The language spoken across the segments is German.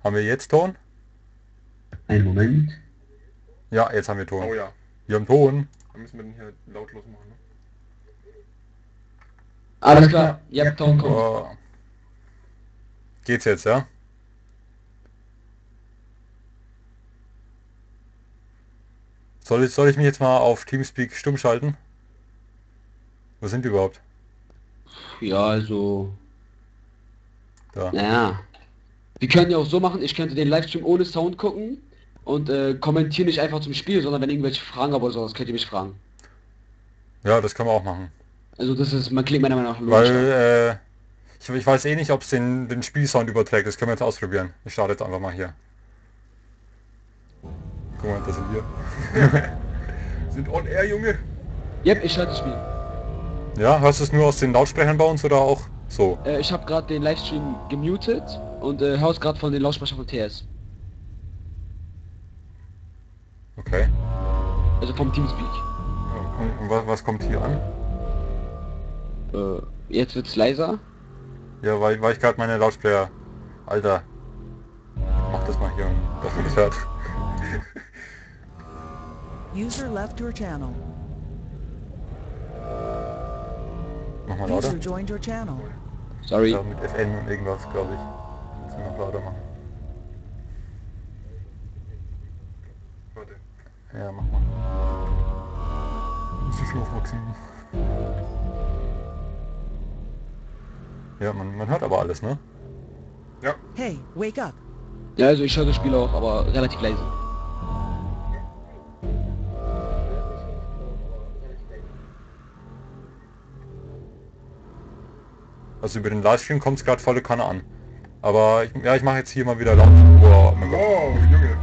Haben wir jetzt Ton? Einen Moment. Ja, jetzt haben wir Ton. Oh ja. Wir haben Ton. Dann müssen wir den hier lautlos machen. Ne? Alles klar. Ja, Ton kommt. Oh. Geht's jetzt, ja? Soll ich mich jetzt mal auf Teamspeak stumm schalten? Wo sind die überhaupt? Ja, also, Da. naja. Wir können ja auch so machen, ich könnte den Livestream ohne Sound gucken und kommentiere nicht einfach zum Spiel, sondern wenn irgendwelche Fragen aber sowas, könnt ihr mich fragen. Ja, das können wir auch machen. Also das ist, man klingt meiner Meinung nach logischer. Weil, ich weiß eh nicht, ob es den Spielsound überträgt. Das können wir jetzt ausprobieren. Ich starte jetzt einfach mal hier. Guck mal, da sind wir. Sind on air, Junge. Yep, ich schalte das Spiel. Ja, hörst du es nur aus den Lautsprechern bei uns oder auch so? Ich habe gerade den Livestream gemutet und höre es gerade von den Lautsprechern von TS. Okay. Also vom Teamspeak. Und was kommt hier an? Jetzt wird's leiser. Ja, weil ich gerade meine Lautsprecher... Alter. Mach das mal hier, dass man das hört. User left your channel. Mach mal User lauter. joined your channel. Sorry. Ja, mit FN und irgendwas, glaube ich. Müssen wir noch lauter machen. Warte. Ja, mach mal. Muss ich aufwachsen. Ja, man hört aber alles, ne? Ja. Hey, wake up. Ja, also ich höre das Spiel auch, aber relativ leise. Also über den Livestream kommt es gerade volle Kanne an. Aber ich mache jetzt hier mal wieder laut. Wow, mein Gott. Wow, Junge.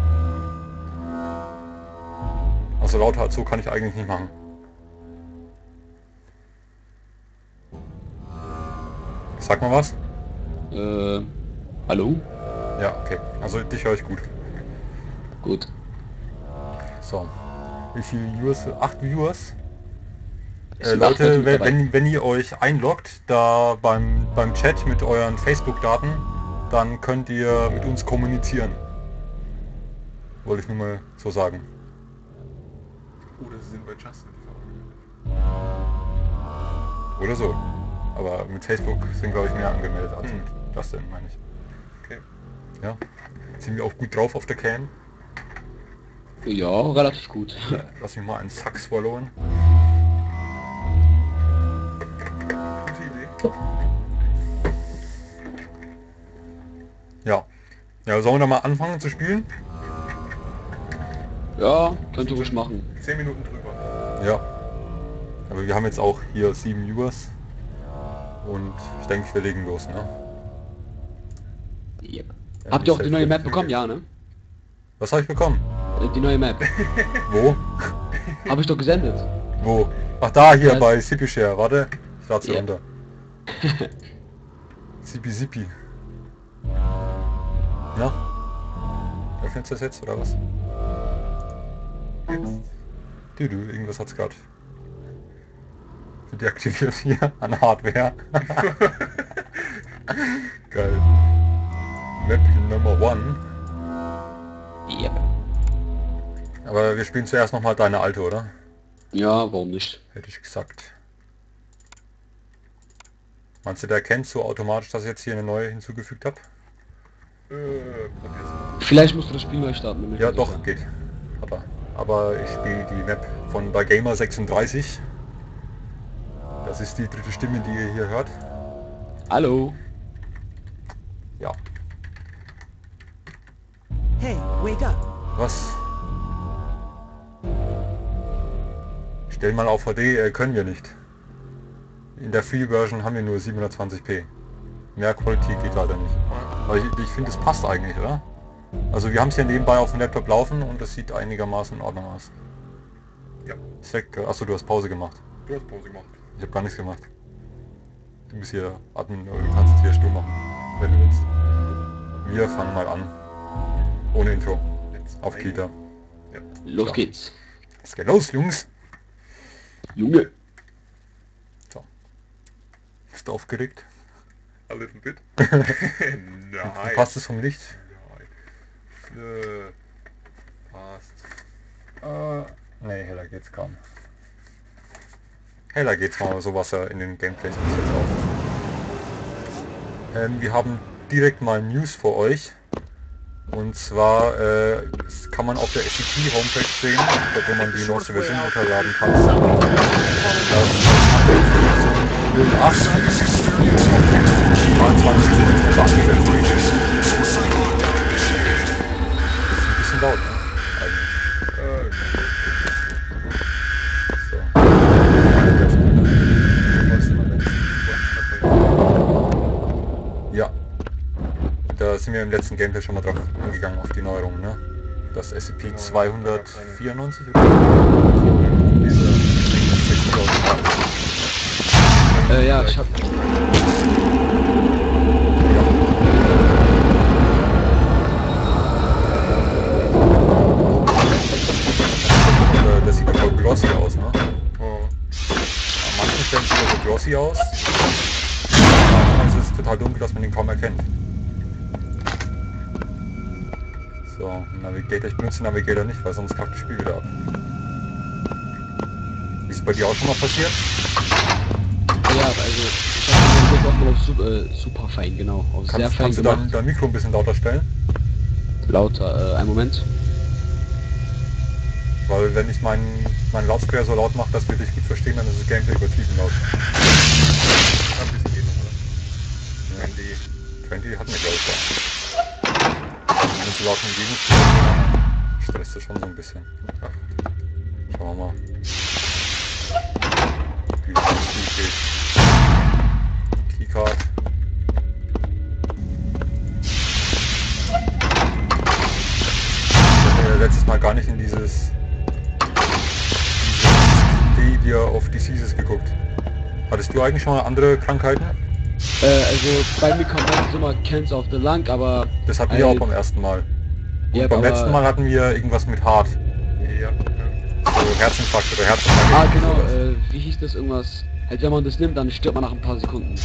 Also lauter als so kann ich eigentlich nicht machen. Sag mal was. Hallo? Ja, okay. Also dich höre ich gut. Gut. So. Wie viele Viewers? 8 Viewers? Es sind 8 Leute Leute, mit dabei. wenn ihr euch einloggt, da beim Chat mit euren Facebook-Daten, dann könnt ihr mit uns kommunizieren. Wollte ich nur mal so sagen. Oder sie sind bei Justin. Oder so. Aber mit Facebook sind, glaube ich, mehr angemeldet als mit Justin, meine ich. Okay. Ja. Sind wir auch gut drauf auf der Cam? Ja, relativ gut. Lass mich mal einen Sack swallowen. Gute Idee. Ja. Ja, sollen wir da mal anfangen zu spielen? Ja, könnt ihr ruhig machen. 10 Minuten drüber. Ja. Aber wir haben jetzt auch hier 7 Viewers. Und ich denke, wir legen los, ne? Yep. Ja, Habt ihr auch die neue Map selbstverständlich. bekommen? Ja, ne? Was habe ich bekommen? Die neue Map. Wo? Habe ich doch gesendet. Wo? Ach da, hier Ja. bei Sippy Share. Warte, ich lade sie Ja. runter. Sippy. Ja? Öffnet das jetzt oder was? Irgendwas hat's gerade deaktiviert hier an Hardware. Geil. Map Number 1. Yep. Aber wir spielen zuerst nochmal deine alte, oder? Ja, warum nicht? Hätte ich gesagt. Meinst du, der erkennt so automatisch, dass ich jetzt hier eine neue hinzugefügt habe? Probier's mal. Vielleicht musst du das Spiel neu starten. bin mir Ja, nicht doch, sicher. geht. Hat er. Aber ich spiele die Map von bei Gamer 36. Das ist die dritte Stimme, die ihr hier hört. Hallo? Ja. Hey, wake up. Was? Stell mal auf HD, können wir nicht. In der Free Version haben wir nur 720p. Mehr Qualität geht leider nicht. Aber ich finde, es passt eigentlich, oder? Also wir haben es ja nebenbei auf dem Laptop laufen und das sieht einigermaßen in Ordnung aus. Ja. Ist weg. Achso, du hast Pause gemacht. Du hast Pause gemacht. Ich habe gar nichts gemacht. Du bist hier Admin, oder du kannst es hier stumm machen, wenn du willst. Wir fangen mal an. Ohne Intro. Jetzt Auf Kita. Ja. Los Klar. geht's. Es geht los, Jungs. Junge. So. Bist du aufgeregt? A little bit. Nein. Passt es vom Licht? Nein. Passt. Nee, heller geht's kaum. Heller geht's mal sowas ja in den Gameplays bis jetzt auch. Wir haben direkt mal News für euch. Und zwar das kann man auf der SCP Homepage sehen, dort wo man die neueste Version runterladen kann. Das ist 08 22 Stunden abgestellt. Das ist ein bisschen laut, ne? So. Ja. Da sind wir im letzten Gameplay schon mal drauf angegangen, auf die Neuerungen, ne? Das SCP-294 oder? Ja, ich hab... Das sieht ja voll glossy aus, ne? Oh. An manchen Stellen sieht er so glossy aus. Manchmal ist es total dunkel, dass man ihn kaum erkennt. So, Navigator. Ich benutze den Navigator nicht, weil sonst kackt das Spiel wieder ab. Ist es bei dir auch schon mal passiert? Ja, also ich habe den auch mal auf super fein, genau. Auf sehr fein Kannst du gemacht. dein Mikro ein bisschen lauter stellen? Lauter, einen Moment. Weil wenn ich meinen Lautsprecher so laut mache, dass wir dich gut verstehen, dann ist das Gameplay übertrieben laut. Ein bisschen geht noch, oder? Ja. 20 hatten wir glaube ich da. Wenn es so laut umgeben ist, stresst das schon so ein bisschen. Schauen wir mal. Wie das Spiel geht. Keycard. Ich habe letztes Mal gar nicht in dieses Idee of Diseases geguckt. Hattest du eigentlich schon mal andere Krankheiten? Also bei mir kommt meistens immer Cancer of the Lung, aber... Das hatten wir auch beim ersten Mal. Und Ja, beim aber- letzten Mal hatten wir irgendwas mit Heart. Ja. So Herzinfarkt oder Herzinfarkt. Ah genau, sowas. wie hieß das irgendwas? Halt wenn man das nimmt, dann stirbt man nach ein paar Sekunden.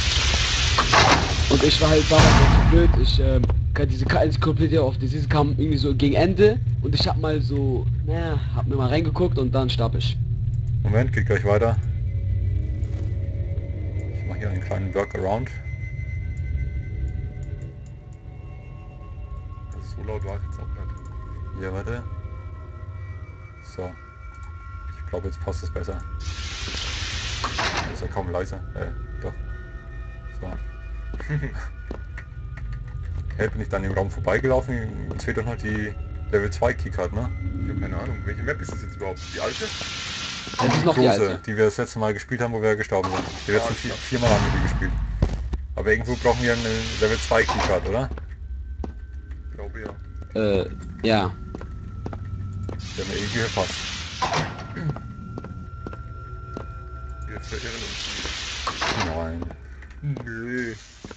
Und ich war halt damals auch so blöd, diese Enzyklopädie of Disease kam irgendwie so gegen Ende und ich hab mal so, hab mir mal reingeguckt und dann starb ich. Moment, geht gleich weiter. Ich mache hier einen kleinen Workaround. Also so laut war es jetzt auch nicht. Hier, warte. So. Ich glaube, jetzt passt es besser. Ist ja kaum leiser. Doch. So. Okay, bin ich dann im Raum vorbeigelaufen. Jetzt fehlt doch noch die Level 2 Keycard, ne? Ich habe keine Ahnung. Welche Map ist das jetzt überhaupt? Die alte? Das ist noch die Große, alte. die wir das letzte Mal gespielt haben, wo wir gestorben sind. Die letzten Ja. viermal haben wir die gespielt. Aber irgendwo brauchen wir eine Level 2 Keycard, oder? Ich glaube ja. Ja. Der mir irgendwie passt. Wir verirren uns. Nein. Nö.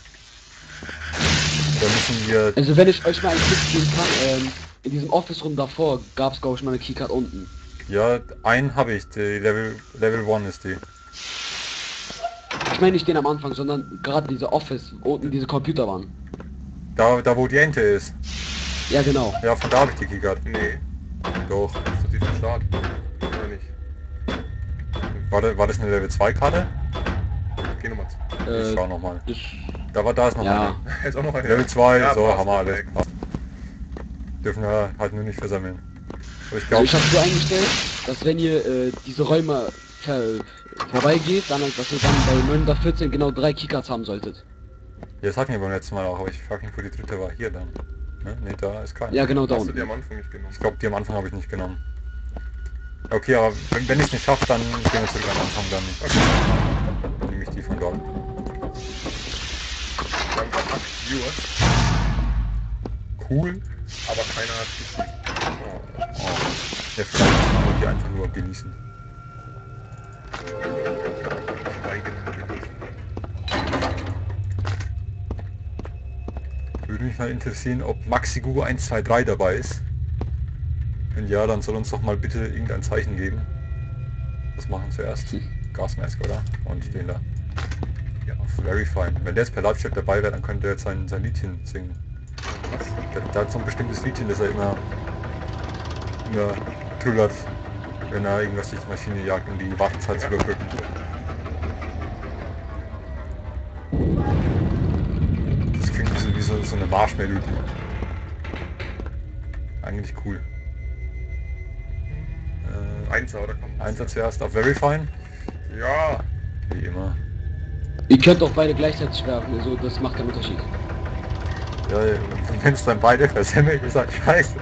Da müssen wir... Also wenn ich euch mal einen Tipp geben kann, in diesem Office-Room davor gab es glaube ich mal eine Keycard unten. Ja, einen habe ich. Die Level 1 ist die. Ich meine nicht den am Anfang, sondern gerade diese Office, wo unten diese Computer waren. Da wo die Ente ist. Ja genau. Ja, von da habe ich die Keycard. Nee. Doch. Das ist die vom Start. Oder nicht? War das eine Level 2 Karte? Geh nochmal zu. Ich schau nochmal. Das, Da ist noch ja. eine. Jetzt auch noch eine. Level 2, Ja, so passt. haben wir alle. Passt. Dürfen wir halt nur nicht versammeln. Aber ich Also glaube, ich habe so eingestellt, dass wenn ihr diese Räume vorbeigeht, dann dass ihr dann bei 914 genau 3 Keycards haben solltet. das hatten wir beim letzten Mal auch, aber ich frage mich, wo die dritte war. Hier dann. Ne, da ist keine. Ja genau da Hast du unten. die am Anfang nicht genommen? Ich glaube, die am Anfang habe ich nicht genommen. Okay, aber wenn ich es nicht schaffe, dann gehen wir zurück am Anfang, dann nehme ich die von dort. Wir haben gerade 8 Viewers, Cool. aber keiner hat gespielt. Oh. Ja, vielleicht wollen die einfach nur genießen. Würde mich mal interessieren, ob Maxigu 123 dabei ist. Wenn ja, dann soll uns doch mal bitte irgendein Zeichen geben. Was machen zuerst? Gasmask, oder? Und den da. Ja. Very fine. Wenn der jetzt per Live-Chat dabei wäre, dann könnte er jetzt sein Liedchen singen. Der hat so ein bestimmtes Liedchen, das er immer trüllert, wenn er irgendwas durch die Maschine jagt, um die Wartezeit zu überbrücken. Das klingt wie so eine Marschmelodie. Eigentlich cool. Einser, oder kommt? Einser zuerst auf Verifying, Ja. wie immer. Ihr könnt auch beide gleichzeitig werfen, also das macht keinen Unterschied. Ja, wenn es dann beide versemmelt, ist halt scheiße.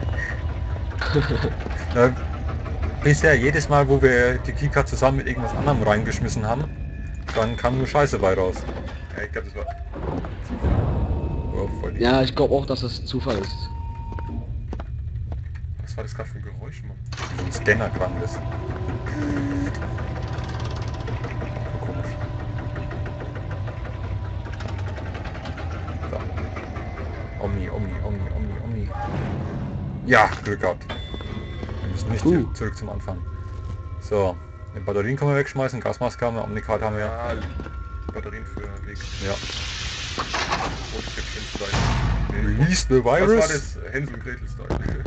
Bisher, jedes Mal, wo wir die Keycard zusammen mit irgendwas anderem reingeschmissen haben, dann kam nur Scheiße bei raus. Ja, ich glaube, das war... Oh, voll die- Ja, ich glaube auch, dass das Zufall ist. Was war das gerade für ein Geräusch, Mann? So ein Scanner klang das. Komisch. So. Omni. Ja, Glück gehabt. Wir müssen nicht zurück zum Anfang. So, die Batterien können wir wegschmeißen, Gasmaske haben wir, Omnicard haben wir. Ja, Batterien für Weg. Ja. Rotkäppchen-Style. Release the Was war virus. das? Hänsel und Gretel-Style.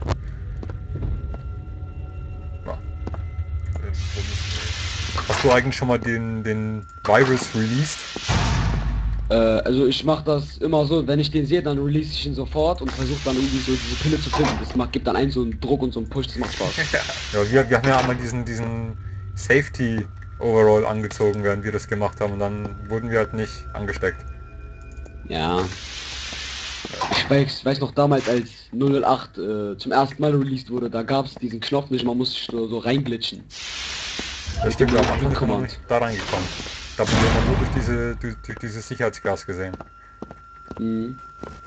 Ja. Wo müssen Hast du eigentlich schon mal den Virus released? Also ich mache das immer so, wenn ich den sehe, dann release ich ihn sofort und versuche dann irgendwie so diese Pille zu finden. Das gibt dann einen so einen Druck und so einen Push, das macht Spaß. wir... Ja, wir haben ja einmal diesen Safety Overall angezogen, während wir das gemacht haben, und dann wurden wir halt nicht angesteckt. Ja. Ich weiß noch damals, als 008 zum ersten Mal released wurde, da gab es diesen Knopf nicht, man musste so reinglitschen. Das stimmt, am Anfang sind wir noch genau. nicht da reingekommen. Da haben wir immer nur durch dieses Sicherheitsglas gesehen. Mhm.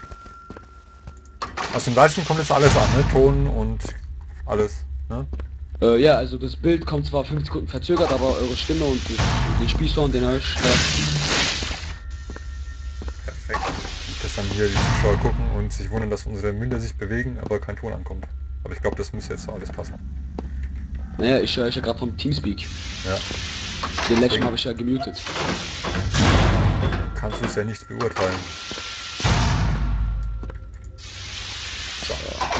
Aus dem Livestream kommt jetzt alles an, ne? Ton und alles, ne? Ja, also das Bild kommt zwar 5 Sekunden verzögert, aber eure Stimme und den Spielsound, den höre ich. Perfekt. Nicht, dass dann hier die Zuschauer gucken und sich wundern, dass unsere Münder sich bewegen, aber kein Ton ankommt. Aber ich glaube, das müsste jetzt so alles passen. Naja, ich höre ja gerade vom Teamspeak. Ja. Den Legend habe ich ja gemutet. Kannst du es ja nicht beurteilen. So.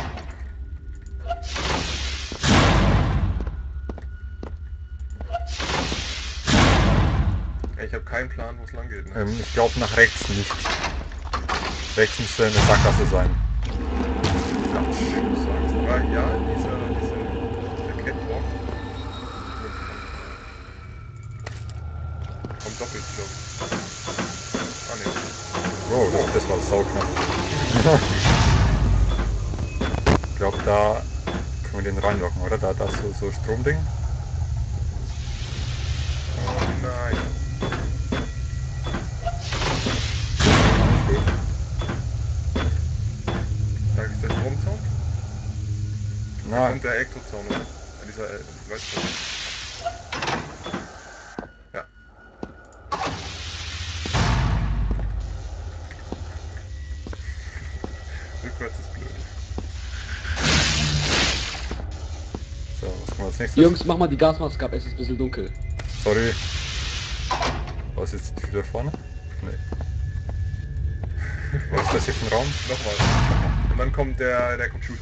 Ja, ich habe keinen Plan, wo es lang geht. Ne? Ich glaube nach rechts nicht. Rechts müsste eine Sackgasse sein. Aber ja, der Catwalk kommt doppelt, glaube ich. Ah ne. Wow, das war sauknapp. Ich glaube, da können wir den reinlocken, oder? Da ist so Stromding. Oh nein. Gut. Da ist der Stromzaun. Na, Und der Elektrozaun, oder? Ja, dieser, weißt du. Ja. Rückwärts ist blöd. so, was kommt als nächstes? Jungs, mach mal die Gasmaske ab, es ist ein bisschen dunkel. Sorry. Was ist jetzt wieder vorne? Nee. Was ist das hier für ein Raum? Nochmal. Und dann kommt der Computer.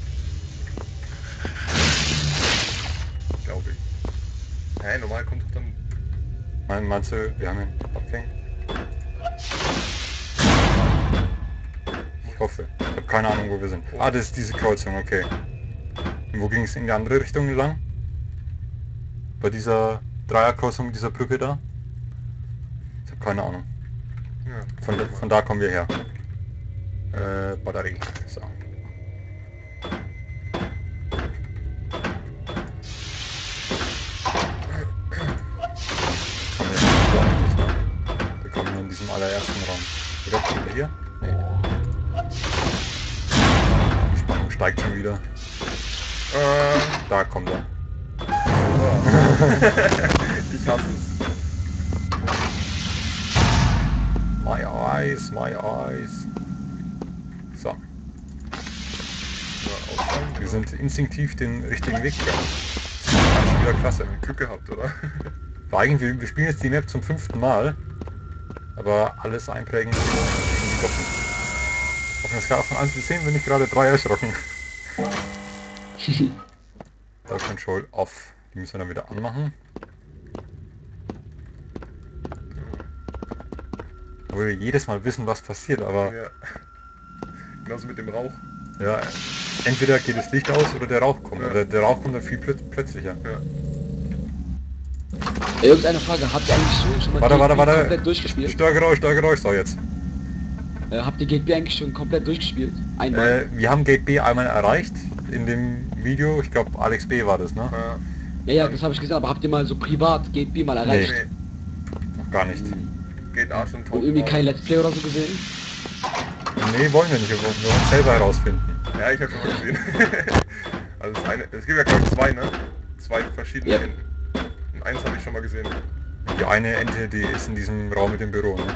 Glaube ich. Hä, normal kommt doch dann... Meinst du, wir haben ihn abgehängt? Ich hoffe. Ich habe keine Ahnung, wo wir sind. Ah, das ist diese Kreuzung, okay. Und wo ging es in die andere Richtung lang? Bei dieser Dreierkreuzung, dieser Brücke da? Ich habe keine Ahnung. Ja, Von da kommen wir her. Batterie. So. Wir kommen in diesem allerersten Raum. Oder kommen wir hier? Nee. Die Spannung steigt schon wieder. Da kommt er. ich hasse es. My eyes, my eyes. So, Ja, ausfallen. wir sind instinktiv den richtigen Weg gegangen. Das ist schon wieder klasse. Glück gehabt, oder? War eigentlich, wir spielen jetzt die Map zum 5. Mal, aber alles einprägen ist irgendwie doppelt. Auf einer Skala von 1 bis 10 bin ich gerade 3 erschrocken. Da Control off. Die müssen wir dann wieder anmachen. Wo wir jedes Mal wissen, was passiert, aber Ja. Genauso mit dem Rauch. ja, entweder geht das Licht aus oder der Rauch kommt. Ja. Oder der Rauch kommt dann viel plötzlicher. Ja. Irgendeine Frage, habt ihr eigentlich schon mal Warte. komplett durchgespielt? Störgeräusch, so jetzt. Habt ihr Gate B eigentlich schon komplett durchgespielt? Einmal? Wir haben Gate B einmal erreicht in dem Video. Ich glaube, Alex B war das, ne? Ja, das habe ich gesehen, aber habt ihr mal so privat Gate B mal erreicht? Nee, Noch gar nicht. geht A schon Und irgendwie kein Let's Play oder so gesehen? Nee, wollen wir nicht. Wir wollen uns selber herausfinden. Ja, ich habe schon mal gesehen. Also das eine, es gibt ja glaube ich zwei, ne? Zwei verschiedene Yep. Enten. Und eins habe ich schon mal gesehen. Die eine Ente, die ist in diesem Raum mit dem Büro, ne?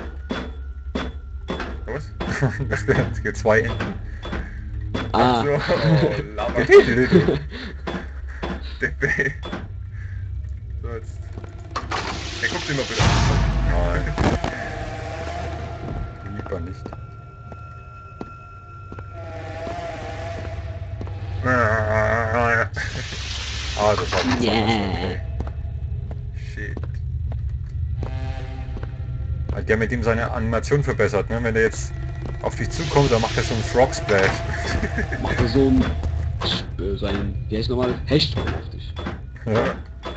Was? Es gibt 2 Enten. Ah. So, oh, Lava. DB. So, jetzt. Hey, guck dir mal bitte an. Nein. Lieber nicht. Ah, das war nicht Yeah. Shit. Hat der mit ihm seine Animation verbessert, ne? Wenn der jetzt auf dich zukommt, dann macht er so einen Frog Splash. Macht er so ein... wie heißt nochmal? Hechtsprung auf dich. Ja.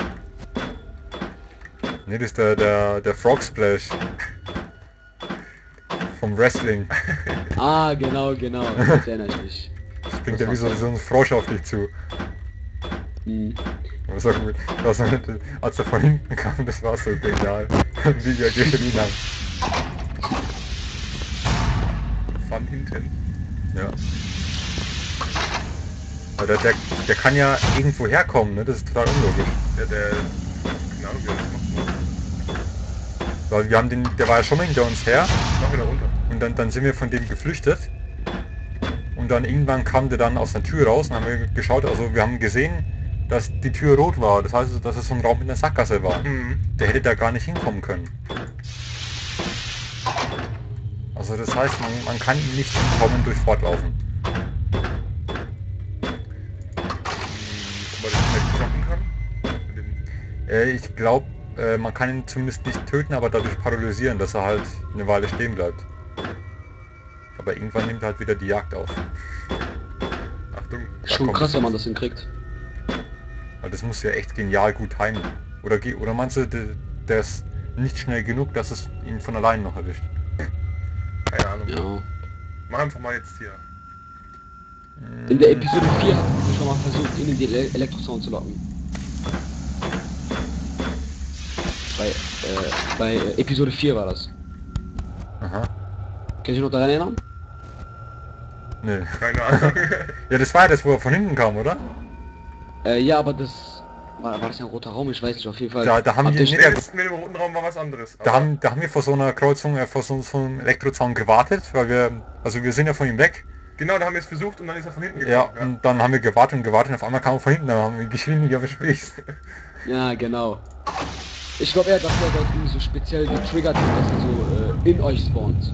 Ne, das ist der Frog Splash. Vom Wrestling. Ah, genau, jetzt erinnere ich mich. Das bringt ja wie so ein Frosch auf dich zu. Hm. Aber so gut. Das, als er von hinten kam, das war so genial. Wie wir geschrien haben. Von hinten. Ja. Aber der kann ja irgendwo herkommen, ne? Das ist total unlogisch. Ja, der. Keine Ahnung, wie er das macht. Weil wir haben der war ja schon mal hinter uns her Mach wieder runter. und dann sind wir von dem geflüchtet. Und dann irgendwann kam der dann aus der Tür raus und haben wir geschaut, also wir haben gesehen, dass die Tür rot war. Das heißt, dass es so ein Raum in der Sackgasse war. Mhm. Der hätte da gar nicht hinkommen können. Also das heißt, man kann ihm nicht entkommen durch Fortlaufen. Ob man das vielleicht zocken kann? Mit dem- Ich glaube, man kann ihn zumindest nicht töten, aber dadurch paralysieren, dass er halt eine Weile stehen bleibt. Aber irgendwann nimmt er halt wieder die Jagd auf. Achtung. Schon krass, wenn man das hinkriegt. Weil das muss ja echt genial gut timen. Oder meinst du, der ist nicht schnell genug, dass es ihn von allein noch erwischt? Keine Ahnung. Ja. Mach einfach mal jetzt hier. In der Episode 4 haben wir schon mal versucht, ihn in die Elektrozaun zu locken. Bei Episode 4 war das. Aha. Kannst du dich noch daran erinnern? Nö. Keine Ahnung. Ja, das war ja das, wo er von hinten kam, oder? Ja, aber das... War das ja ein roter Raum? Ich weiß nicht, auf jeden Fall. Da haben Habt wir ihr- nicht- Nee, das mit dem roten Raum war was anderes. Da haben wir vor so einer Kreuzung, vor so einem Elektrozaun gewartet, weil wir sind ja von ihm weg. Genau, da haben wir es versucht und dann ist er von hinten Ja, gekommen. und dann haben wir gewartet und auf einmal kam er von hinten, dann haben wir geschrien, ja, besprichst. Ja, genau. Ich glaube eher, dass der dort irgendwie so speziell getriggert ist, dass er so in euch spawnt.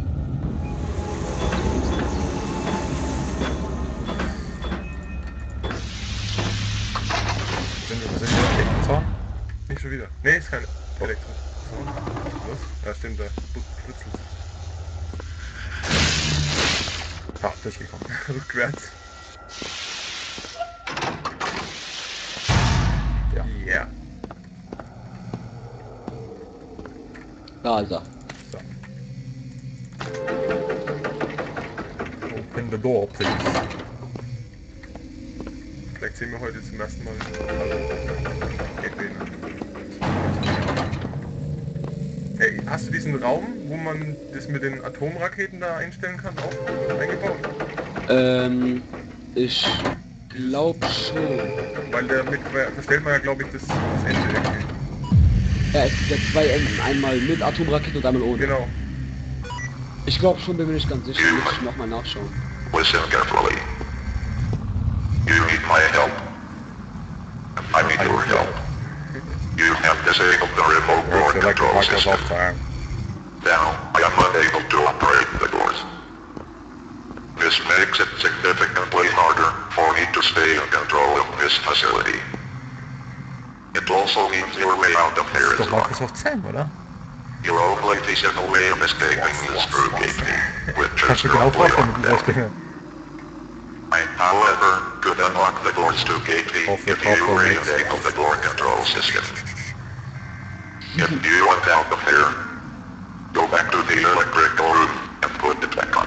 Sind wir im Elektrozaun? Nicht schon wieder. Nee, ist kein Elektro. So. Was? Ja, stimmt, da brutzelt. Ja, durchgekommen. Rückwärts. Ja. Yeah. Da ist er. So. Open the door, please. Vielleicht sehen wir heute zum ersten Mal. Hey, hast du diesen Raum, wo man das mit den Atomraketen da einstellen kann, auch eingebaut? Ich glaube schon. Weil damit verstellt man ja, glaube ich, das Ende irgendwie. Ja, es gibt ja 2 Enden. Einmal mit Atomrakete und einmal ohne. Genau. Ich glaube schon, bin mir nicht ganz sicher. Muss ich nochmal nachschauen. Listen carefully. You need my help. I need your help. You have disabled the remote door Select the control markers system. of time. Now, I am unable to operate the doors. This This makes it significantly harder for me to stay in control of this facility. It also means your way out of here Ist is doch locked. Microsoft Sam, oder? Your only feasible way of escaping is through Gate B, which is Kannst du genau currently vorstellen mit dieser locked. Stimme. I, however, could unlock the doors to Gate B Off the if top you of it. re-enable the door control system. If you want out of here, go back to the electrical room and put it back on.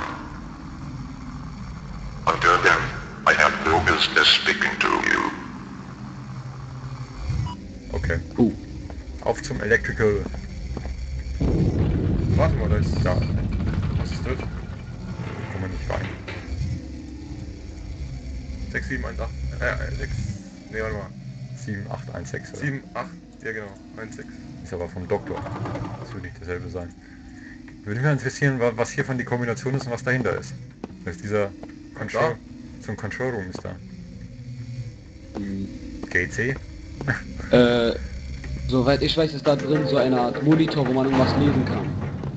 Until then, I have no business speaking to you. Okay. Auf zum Electrical. Warte mal, da ist... Da Was ist das? kommen wir nicht rein. 6, 7, 1, 8... 6... Ne, warte mal. 7816. Oder? 7, 8... Ja genau, 1, 6. Ist aber vom Doktor. Das wird nicht dasselbe sein. Würde mich mal interessieren, was hier von die Kombination ist und was dahinter ist. Das ist dieser Control... Zum Control Room ist da. Gate C? Soweit ich weiß, ist da drin so eine Art Monitor, wo man irgendwas lesen kann.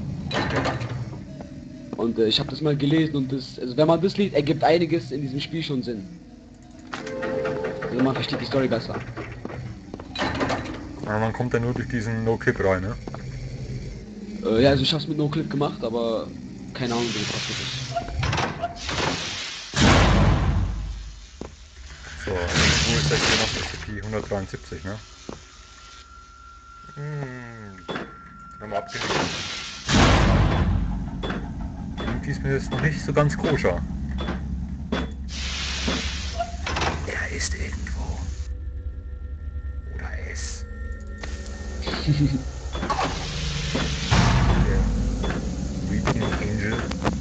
Und ich habe das mal gelesen und das, also wenn man das liest, ergibt einiges in diesem Spiel schon Sinn. Also man versteht die Story besser. Aber man kommt da nur durch diesen No-Clip rein, ne? Ja, also ich hab's mit No-Clip gemacht, aber keine Ahnung, wie das passiert ist. So, wo ist der hier noch? SCP 173, ne? Haben wir abgelegt. Irgendwie ist mir das noch nicht so ganz koscher. Er ist irgendwo. Oder es. Der Weeping Angel.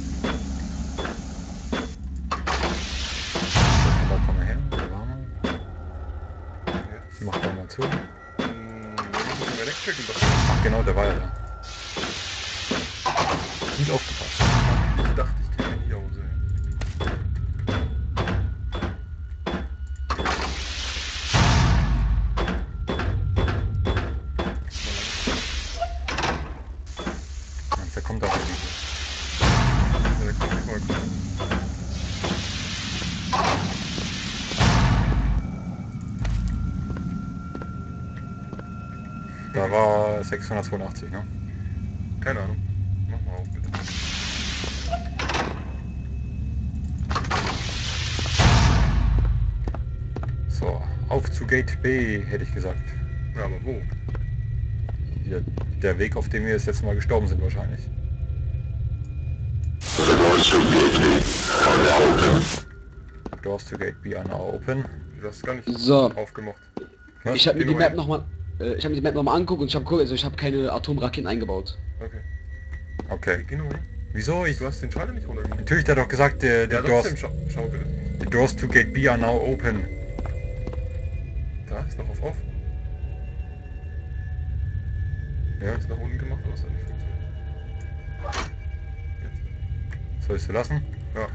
Da komm mal her, da waren wir. Jetzt. Mach da mal zu. Im Electrical doch. Ach genau, der war ja da. Gut aufgepasst. Ich dachte, ich kenne die Hose. Meinst, der kommt da wieder. Ja, da kommt nicht mal gut. Da war 682, ne? Keine Ahnung. Mach mal auf, bitte. So, auf zu Gate B, hätte ich gesagt. Ja, aber wo? Ja, der Weg, auf dem wir jetzt Mal gestorben sind wahrscheinlich. Doors to Gate B are now open. Du hast gar nicht So. aufgemacht. Was? Ich habe mir die Genau. Map nochmal, ich habe mir die Map nochmal angeguckt und ich habe geguckt, also ich habe keine Atomraketen eingebaut. Okay. Okay. Geh nur hin. Wieso? Du hast den Schalter nicht runtergemacht. Natürlich, der hat doch gesagt, Ja, die trotzdem, schau bitte. doors to Gate B are now open. Da ist noch auf. Ja, Ist nach unten gemacht, aber es hat nicht funktioniert. sollst du lassen? Ja.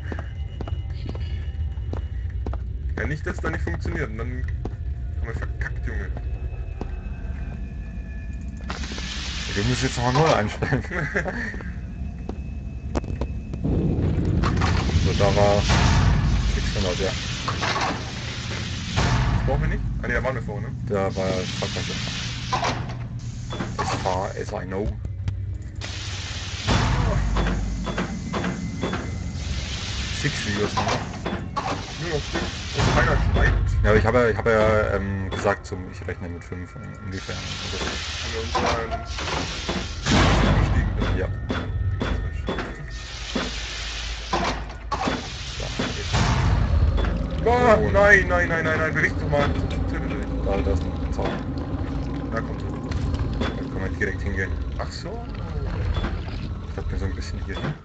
Ja, nicht, dass da nicht funktioniert. Und dann haben wir verkackt, Junge. Du musst jetzt nochmal neu einstellen. So, da war 600, ja. Das brauchen wir nicht? Ah ne, da waren wir vorne. Da war Fahrkasche. As far as I know. Six Videos noch. Nur noch 5. Und keiner schreibt. Ja, aber ich habe ja gesagt, ich rechne mit 5 ungefähr. Haben wir uns mal gestiegen. Ja. Oh, nein, nein, nein, nein, nein, bericht doch mal. Da ist ein Zaun. Da kommt. Da kann man direkt hingehen. Ach so. Ich hab mir so ein bisschen hier hin.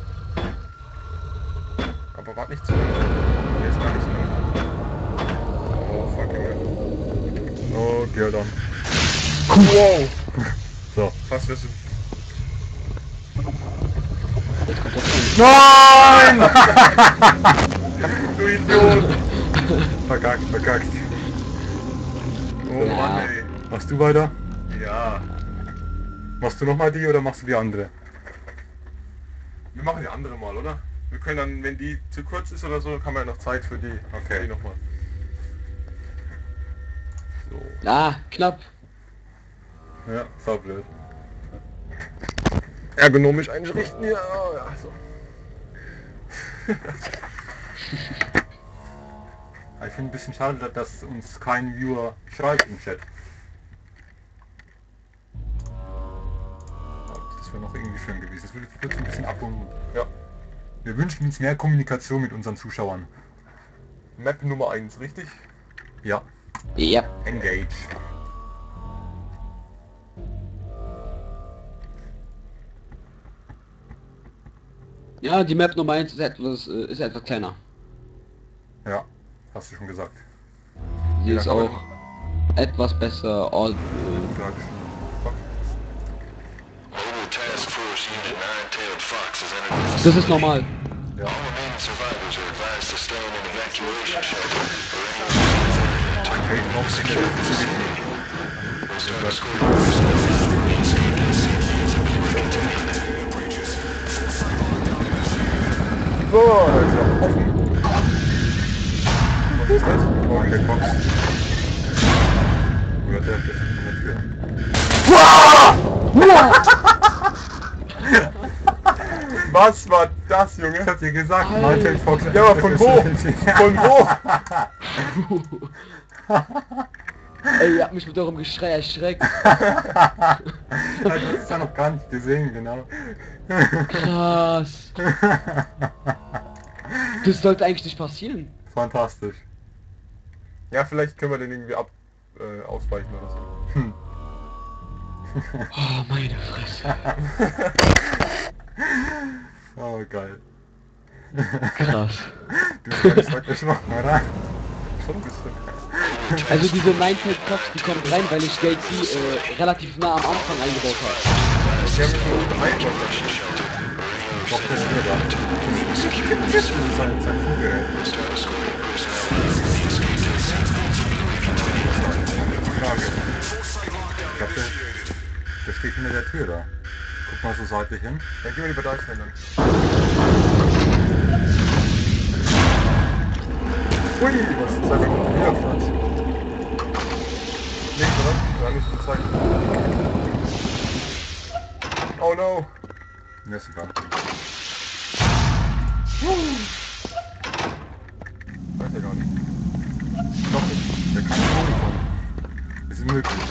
Aber wart nicht zu lange. Der ist gar nicht so lange. Oh, fuck, Junge. Oh, der dann. Wow. So. Fast wirst du... Jetzt kommt der Zaun. Nein! Du Idiot. Verkackt. Oh Ja. Mann, ey. Machst du weiter? Ja. Machst du nochmal die oder machst du die andere? Wir machen die andere mal, oder? Wir können dann, wenn die zu kurz ist oder so, kann man ja noch Zeit für die. Okay. Die nochmal. So. Ah, knapp. Ja, so blöd. Ergonomisch einrichten, ja. Ja, so. Ich finde ein bisschen schade, dass uns kein Viewer schreibt im Chat. Das wäre noch irgendwie schön gewesen. Das würde kurz ein bisschen abrunden. Ja. Wir wünschen uns mehr Kommunikation mit unseren Zuschauern. Map Nummer 1, richtig? Ja, Ja. engage. Ja, die Map Nummer 1 ist etwas kleiner. Ja, hast du schon gesagt. Sie Ja, ist kann man- auch etwas besser. Mobile Task Force Unit 9-Tailed Fox has entered. Das ist normal. Ja. All remaining survivors are advised to stay in an evacuation shelter. Okay, noch sind wir We'll start escorting personnel. So, da ist ja offen. Was ist das? Oh, der Cox. Oder der ist in der Tür. Was war das, Junge? Ich hab dir gesagt, Alter. Martin Fox. Ja, aber von wo? Von wo? Ey, ihr habt mich mit eurem Geschrei erschreckt. Das ist ja noch gar nicht gesehen, genau. Krass. Das sollte eigentlich nicht passieren. Fantastisch. Ja, vielleicht können wir den irgendwie ausweichen oder so. Hm. Oh, meine Fresse. Oh, geil. Krass. Du bist ganz wirklich machen, oder? Schon ein bisschen. Also diese 9-Tailed Fox, die kommt rein, weil ich Gate relativ nah am Anfang eingebaut habe. Die haben mich nur einfach. Doch, der ist wieder da. Das ist sein Funkgerät. Frage. Ich glaube, der steht hinter der Tür da. Guck mal so seitlich hin. Dann gehen wir lieber da hin dann. Ui, was ist das für ein Widerstand? Links, oder? Ja, nicht gezeigt. Oh no. Ja, ist egal. Weiß ja gar nicht. Noch nicht. Der kann nicht hochkommen. Das ist möglich.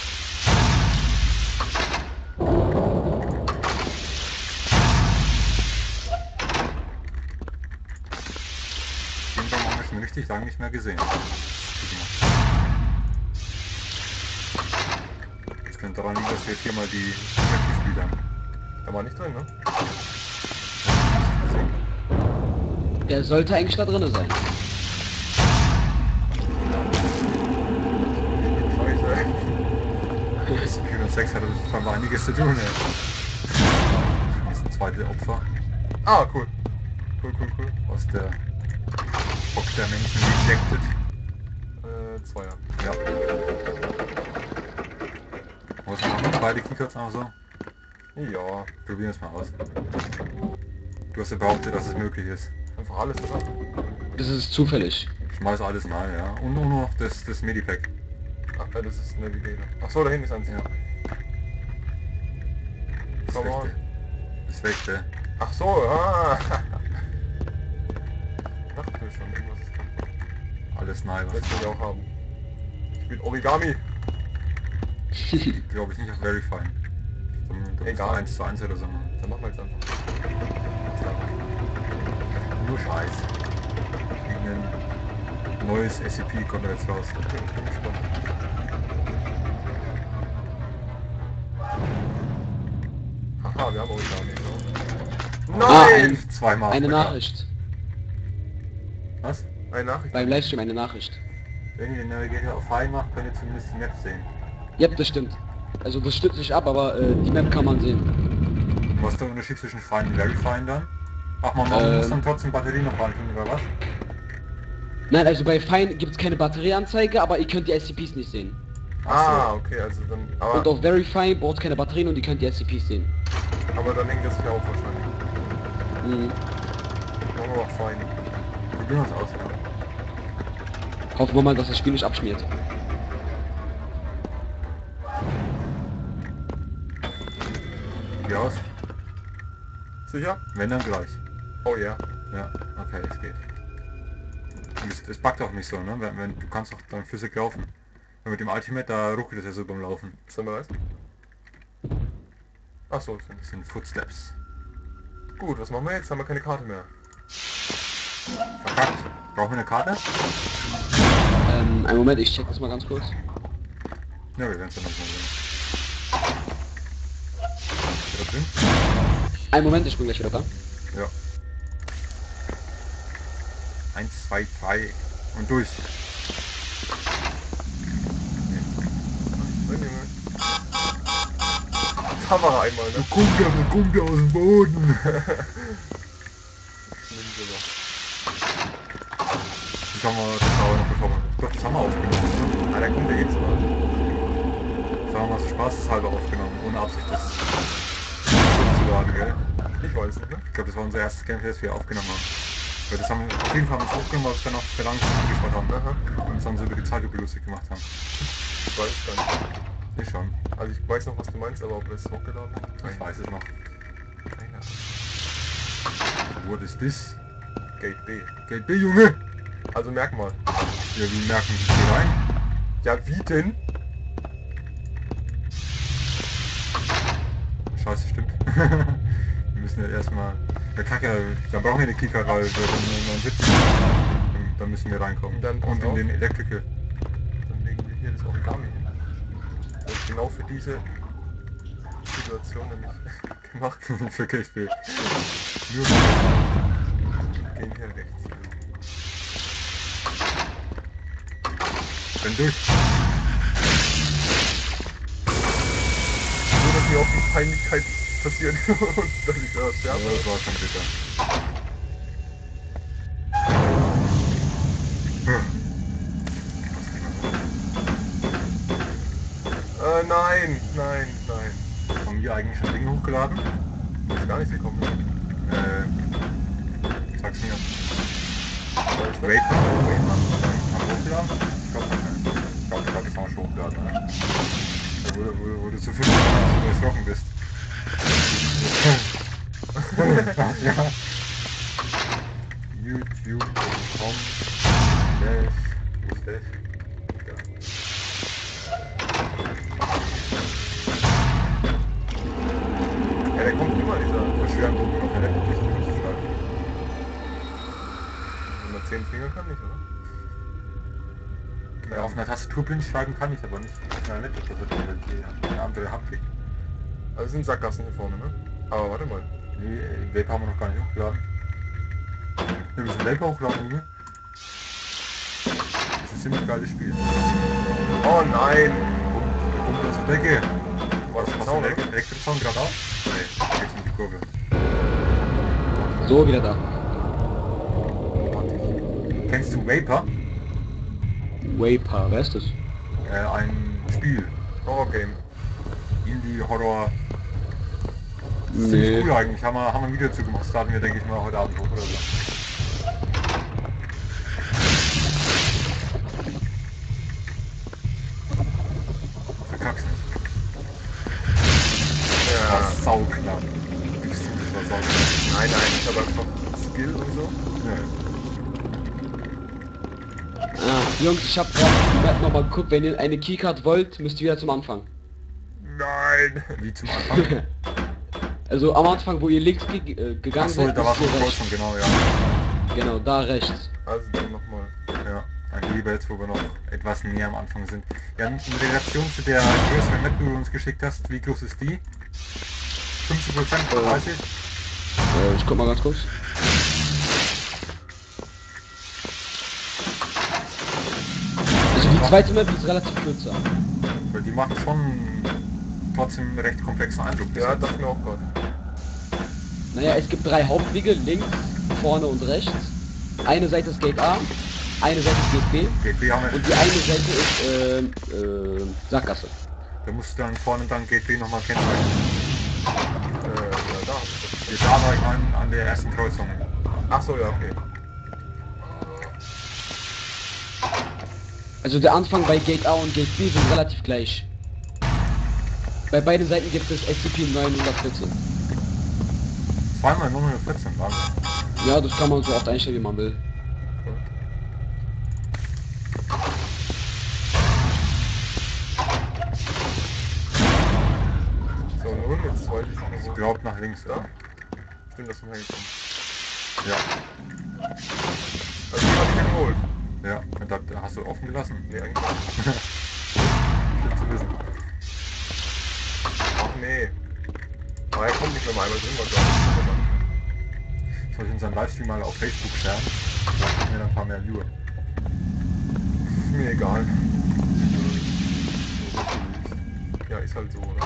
Den Baum haben wir schon richtig lange nicht mehr gesehen. Das könnte daran liegen, dass wir jetzt hier mal die Map gespielt haben. Da war nicht drin, ne? Der sollte eigentlich da drin sein. Scheiße. SCP-106 hatte scheinbar einiges zu tun, ey. Das ist ein zweites Opfer Ah, cool. Cool. aus der Box der Menschen rejected. 2 ja. Ja. Was machen wir? Beide Keycards auch so? Ja, Probieren es mal aus. Du hast ja behauptet, dass es möglich ist. einfach alles, oder? Das ist zufällig. Schmeiß alles rein, ja. Und nur noch das Medipack. Ach, ja, das ist Navigator. Ach so, da hinten ist eins. Ja. Das Come on. rechte. Das rechte. Ach so, ah. Dachte mir schon, irgendwas ist kaputt. Alles neu, Das will ich auch haben. Ich bin Origami. glaube ich nicht auf Verify. Egal. 1:1 oder so. Dann machen wir jetzt einfach. Nur Scheiß. Irgendein neues SCP kommt da jetzt raus. Ich bin gespannt. Haha, wir haben Origami. Ne? Ah, Nein! Zweimal. Eine Verkackt. Nachricht. Was? Eine Nachricht. Beim Livestream eine Nachricht. Wenn ihr den Navigator auf High macht, könnt ihr zumindest die Map sehen. Ja, das stimmt. Also das stützt sich ab, aber die Map kann man sehen. Was ist der Unterschied zwischen Find und Verify dann? Ach man muss dann trotzdem Batterie noch reintun, oder was? Nein, also bei Fine gibt es keine Batterieanzeige, aber ihr könnt die SCPs nicht sehen. Ah, okay, also dann. Und Aber, auf Verify braucht keine Batterien und ihr könnt die SCPs sehen. aber dann hängt das ja auch wahrscheinlich. Mhm. Machen wir mal fein. Probieren wir es aus. Hoffen wir mal, dass das Spiel nicht abschmiert. Wie aus? Sicher? Wenn dann gleich. Oh ja. Ja, okay, es geht. Und es backt auch nicht so, ne? Du kannst auch dann flüssig laufen. Und mit dem Ultimate, da ruckelt es ja so beim Laufen. Sind wir das? Achso, Das sind Footsteps. gut, was machen wir jetzt? Haben wir keine Karte mehr. Verkackt. Brauchen wir eine Karte? Einen Moment, ich check das mal ganz kurz. Ja, wir werden es dann nochmal sehen. Ist da drin? Einen Moment, ich bin gleich wieder da. Ja. 1, 2, 3 und durch. Nein, Junge. Kamera einmal, ne? Kommt der aus dem Boden. Schlimm sogar. Das haben wir, das haben wir noch bevor wir... Doch, das haben wir aufgenommen. Ah, da kommt der jetzt mal. Das haben wir so spaßeshalber aufgenommen, ohne Absicht das hochzuladen, gell? Ich weiß nicht, ne? Ich glaube, das war unser erstes Gameplay, das wir aufgenommen haben. Weil das haben wir auf jeden Fall haben wir es hochgenommen, weil wir es dann auch sehr langsam angeschaut haben. Aha. Und uns dann so über die Zeitlupe lustig gemacht haben. Ich weiß es gar nicht. Ich schon. Also ich weiß noch, was du meinst, aber ob wir es hochgeladen haben? Ich weiß es noch. Keine Ahnung. What is this? Gate B. Geld B, Junge! Also Merkmal. Ja, wie merken die hier rein? Ja, wie denn? Scheiße, stimmt. Wir müssen ja erstmal... Der Kacke, dann brauchen wir eine Keycard, weil wir dann sitzen. Dann müssen wir reinkommen. Dann pass Und in auf. den Electrical. Dann legen wir hier das Origami hin. Das ist genau für diese Situation nämlich gemacht. Für Geld B. Nur gehen hier rechts. Dann durch. So, dass mir auch die Peinlichkeit passiert und dass ich da Ja, sterbe. das war schon bitter. Nein, nein, nein. Haben wir eigentlich schon Dinge hochgeladen? Ist gar nicht gekommen. Sag's mir. Weiß nicht. Wait, haben wir hochgeladen? Ich glaube, das haben wir schon hochgeladen. Ne? Da wo du zu viel erschrocken bist. Ja. YouTube.com Ja, der kommt immer, dieser Verschwörung auf der Laptop nicht schreiben. Wenn man 10 Finger kann, nicht, oder? Ja, auf einer Tastatur blind schreiben kann ich aber nicht. Auf einer Laptop-Tastatur eine andere Haptik. Also sind Sackgassen hier vorne, ne? Aber warte mal. Nee, Vape haben wir noch gar nicht hochgeladen. Wir müssen Vape hochladen, Junge. Das ist ein ziemlich geiles Spiel. Oh nein! Und das Decke. War das Hast du Zaun, den oder? Elektrozaun gerade auf? Nee, jetzt in die Kurve. So, wieder da. Kennst du Vapor? Vapor, wer ist das? Ein Spiel. Horror-Game. Indie-Horror. Nee. Ziemlich cool eigentlich. Haben wir ein Video dazu gemacht. Das laden wir, denke ich mal, heute Abend hoch oder so. Verkackst nicht. Das war Ja. sauknapp. Das war sauknapp. Nein, nein, ich habe einfach Skill und so. Ja. Ah, Jungs, ich hab gerade die Map nochmal geguckt, wenn ihr eine Keycard wollt, müsst ihr wieder zum Anfang. Nein! Wie zum Anfang. Also am Anfang, wo ihr links gegangen Achso, seid, da war müsst schon ihr rechts. Kreuzung, genau, ja. Genau, da rechts. Also dann nochmal. Ja, ein lieber jetzt, wo wir noch etwas näher am Anfang sind. Ja, in Relation zu der größeren Map, die du uns geschickt hast, wie groß ist die? 50%, 30? Ich guck mal ganz kurz. Also die zweite Map ist relativ kürzer. Weil die macht schon trotzdem einen recht komplexen Eindruck. Ja, dachte ich mir auch gerade. Naja, es gibt 3 Hauptwege, links, vorne und rechts. Eine Seite ist Gate A, eine Seite ist Gate B GP haben wir, und die eine Seite ist Sackgasse. da musst du dann vorne dann GP nochmal kennzeichnen. Ja, da. Wir da war ich an der ersten Kreuzung. Ach so, ja, okay. Also der Anfang bei Gate A und Gate B sind relativ gleich. Bei beiden Seiten gibt es SCP-914. Zweimal 914, Wahnsinn. Ja, das kann man so oft einstellen, wie man will. So, nun, jetzt wollte ich noch so. Überhaupt nach links, Ja? ja? Stimmt, das ist hergekommen. Ja. Also, die habe ich ja geholt. Ja, und da hast du offen gelassen. Nee, eigentlich nicht. Gut zu wissen. Ach nee. Aber er kommt nicht, wenn man einmal drin war, glaube ich. Soll ich unseren Livestream mal auf Facebook sharen? Da kriegen wir dann ein paar mehr Viewer. Ist mir egal. Ja, ist halt so, oder?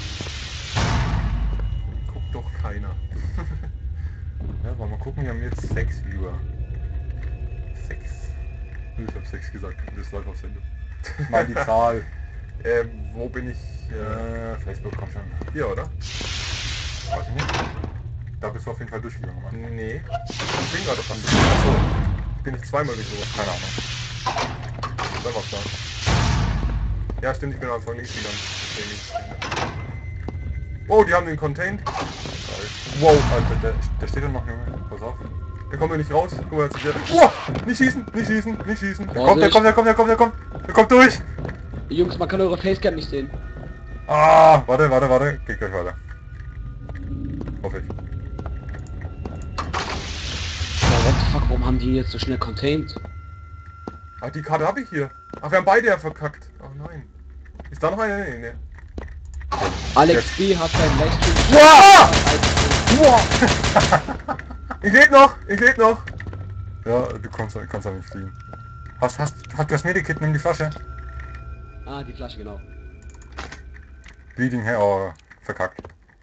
Guckt doch keiner. Ja, wollen wir gucken, wir haben jetzt 6 Viewer. 6. Ich hab 6 gesagt, das läuft auf Sendung. Mal die Zahl. Wo bin ich? Facebook kommt schon. Hier, oder? Weiß ich nicht. Da bist du auf jeden Fall durchgegangen, Mann. Nee. Ich bin gerade fast. Achso. Bin ich zweimal durch sowas? Keine Ahnung. Dann war's da. Ja, stimmt, ich bin am Anfang links gegangen. Deswegen. Oh, die haben den contained. Wow, Alter, da steht doch noch Junge. Pass auf. Der kommt ja nicht raus. Guck mal, jetzt ist der. Oh! Nicht schießen, nicht schießen, nicht schießen. Der kommt, der kommt, der kommt, der kommt, der kommt. Der kommt durch. Jungs, man kann eure Facecam nicht sehen. Ah, warte. Geht gleich weiter. Hoffe ich. Ja, what the fuck, warum haben die ihn jetzt so schnell contained? Ah, die Karte habe ich hier. Ach, wir haben beide ja verkackt. Oh nein. Ist da noch eine? Nee. Alex B hat seinen Livestream... Wow! Ich lebe noch! Ja, du kannst ja nicht fliegen. Hast du das Medikit? Nimm die Flasche. Ah, die Flasche, genau. Bleeding her, oh, verkackt.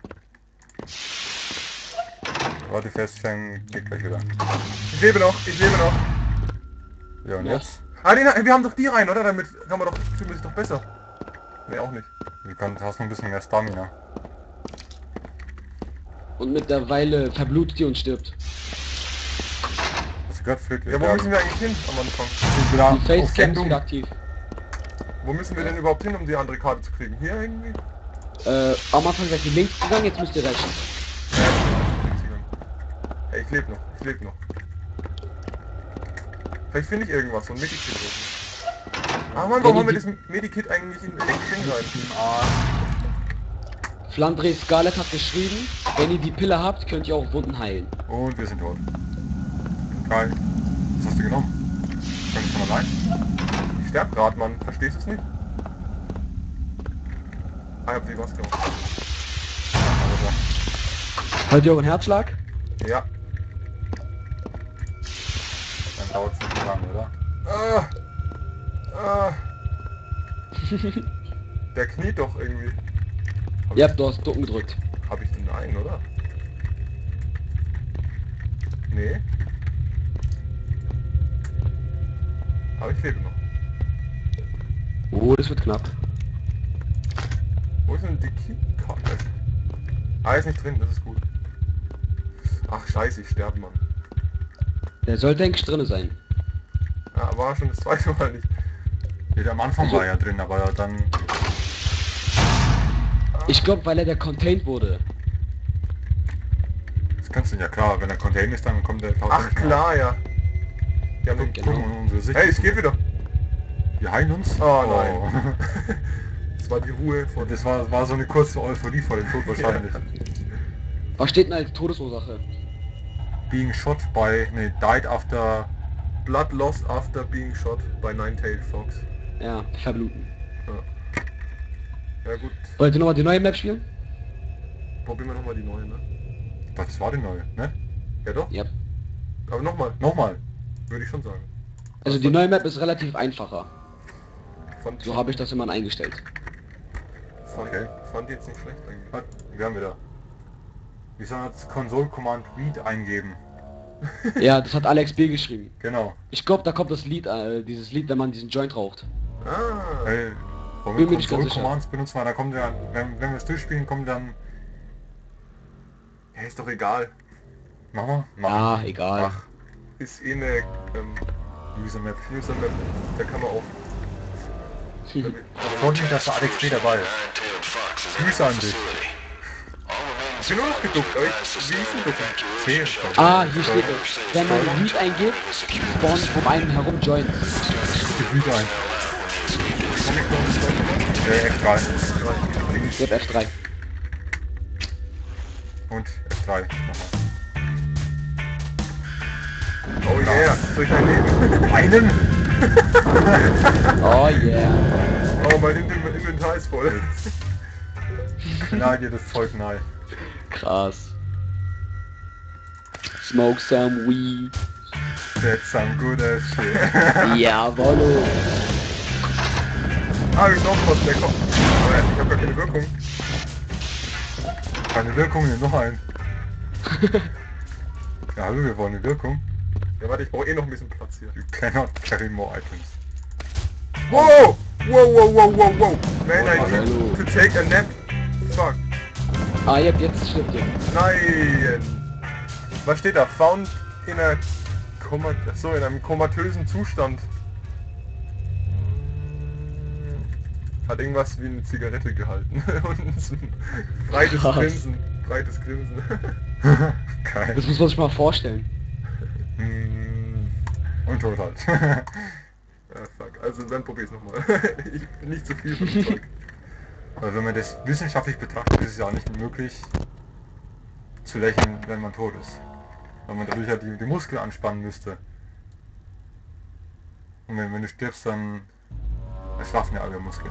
Warte feststellen, geht gleich wieder. Ich lebe noch! Ja, und Ja. jetzt? Ah, nee, wir haben doch die rein, oder? Damit kann man doch... Fühlen wir sich doch besser. Nee, auch nicht. Hast noch ein bisschen mehr Stamina. Und mittlerweile verblutet die und stirbt. Hast du gehört, Flip? Ja, wo müssen wir eigentlich hin am Anfang? wieder Die auf Facecam ist Sendung? wieder aktiv. Wo müssen wir denn überhaupt hin, um die andere Karte zu kriegen? Hier irgendwie? Am Anfang seid ihr links gegangen, jetzt müsst ihr rechts. Ja, ich lebe noch. Vielleicht finde ich irgendwas, so ein Medikit oder so. Ah Mann, warum haben wir das Medikit eigentlich in den Ding rein? Flandre Scarlett hat geschrieben, wenn ihr die Pille habt, könnt ihr auch Wunden heilen. Und wir sind tot. Geil. Was hast du genommen? Kann ich schon mal rein? Ich sterb grad, Mann. Verstehst du es nicht? Ah, ich hab die was gemacht. Hört ihr euren Herzschlag? Ja. Dann dauert es nicht mehr lange, oder? Der kniet doch irgendwie. Ja, du hast Ducken gedrückt. Hab ich den einen, oder? Nee. Aber ich lebe noch. Oh, das wird knapp. Wo ist denn die Keycard? Ah, ist nicht drin, das ist gut. Ach scheiße, ich sterbe, Mann. Der sollte eigentlich drinne sein. Ja, war schon das zweite Mal nicht. Ja, der am Anfang war ja drin, aber dann... Ich glaube, weil er der contained wurde. Das kannst du ja klar, wenn er Container ist, dann kommt der taucht er Ach nicht mehr klar, ja. Die haben den... Genau. auf. Gucken, unsere Sicht. Hey, es geht wieder. Wir heilen uns? Oh, nein. Das war die Ruhe vor... Das war so eine kurze Euphorie vor dem Tod wahrscheinlich. Was steht denn als Todesursache? Being shot by... Ne, died after... Blood loss after being shot by Nine-Tailed Fox. Ja, verbluten. Ja gut, Wollt ihr nochmal die neue Map spielen? probieren wir nochmal die neue, ne? Das war die neue, ne? Ja doch, Ja. aber nochmal, Nochmal. würde ich schon sagen. Also die neue Map ist relativ einfacher. Fand, So habe ich das immer eingestellt. Okay. Fand jetzt nicht schlecht eigentlich. Wir haben wieder. Wir sollen jetzt Console Command Read eingeben. Ja, das hat Alex B geschrieben. Genau. Ich glaube, da kommt das Lied, dieses Lied, wenn man diesen Joint raucht. Ah, Wollen Bin wir mir nicht ganz Console sicher. Commands benutzen, weil da kommt ja, wenn wir es durchspielen, kommt dann... ja, ist doch egal. Machen wir? Machen. Ah, egal. Ach, Ist eh eine User Map. User Map, da kann man auch... Ich freue mich, dass der Alex B dabei ist. Grüße an dich. Ich bin nur noch geduckt, aber wie ist denn ducken? 10. Ah, hier steht es. Wenn man Read eingibt, spawnen um einen herum Joints. Gefühlt ein. F3. Jetzt F3. Und F3. Nochmal. Oh yeah, durch ein Leben. Einen? Oh yeah. Oh, mein Inventar ist voll. Knall dir das Zeug nahe. Krass. Smoke some weed. That's some good ass shit. Jawollo. Ah, ich noch was, der kommt. Oh, ich hab gar keine Wirkung. Keine Wirkung, nimm noch einen. Ja, hallo, wir wollen eine Wirkung. Ja, warte, ich brauche eh noch ein bisschen Platz hier. You cannot carry more items. Wow! Wow, wow, wow, wow, wow! Man, I Hallo. need to take a nap. Fuck. Ah, jetzt stimmt hier. Nein! Was steht da? Found in a in einem komatösen Zustand. Hat irgendwas wie eine Zigarette gehalten. Und so ein breites Krass. Grinsen. Breites Grinsen. Geil. Das muss man sich mal vorstellen. Und tot halt. Ja, fuck. Also dann probier's nochmal. Ich bin nicht zu viel von dem Zeug. Aber wenn man das wissenschaftlich betrachtet, ist es ja auch nicht möglich zu lächeln, wenn man tot ist. Weil man dadurch halt die Muskeln anspannen müsste. Und wenn du stirbst, dann erschlaffen ja alle Muskeln.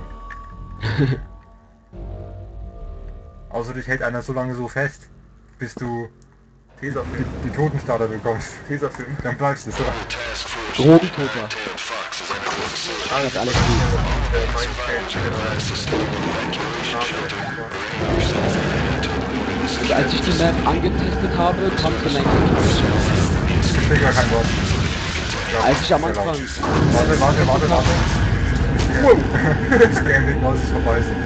Außer dich hält einer so lange so fest, bis du Tesafilm. die Totenstarter bekommst. Tesafilm. Dann bleibst du so. Drogentoter. Das ist alles gut. Mein Und als ich die Map angetestet habe, kam es dann Ich verstehe gar kein Wort. Ja, Als ich am sehr laut. Anfang... Warte. Das Game muss vorbei sein.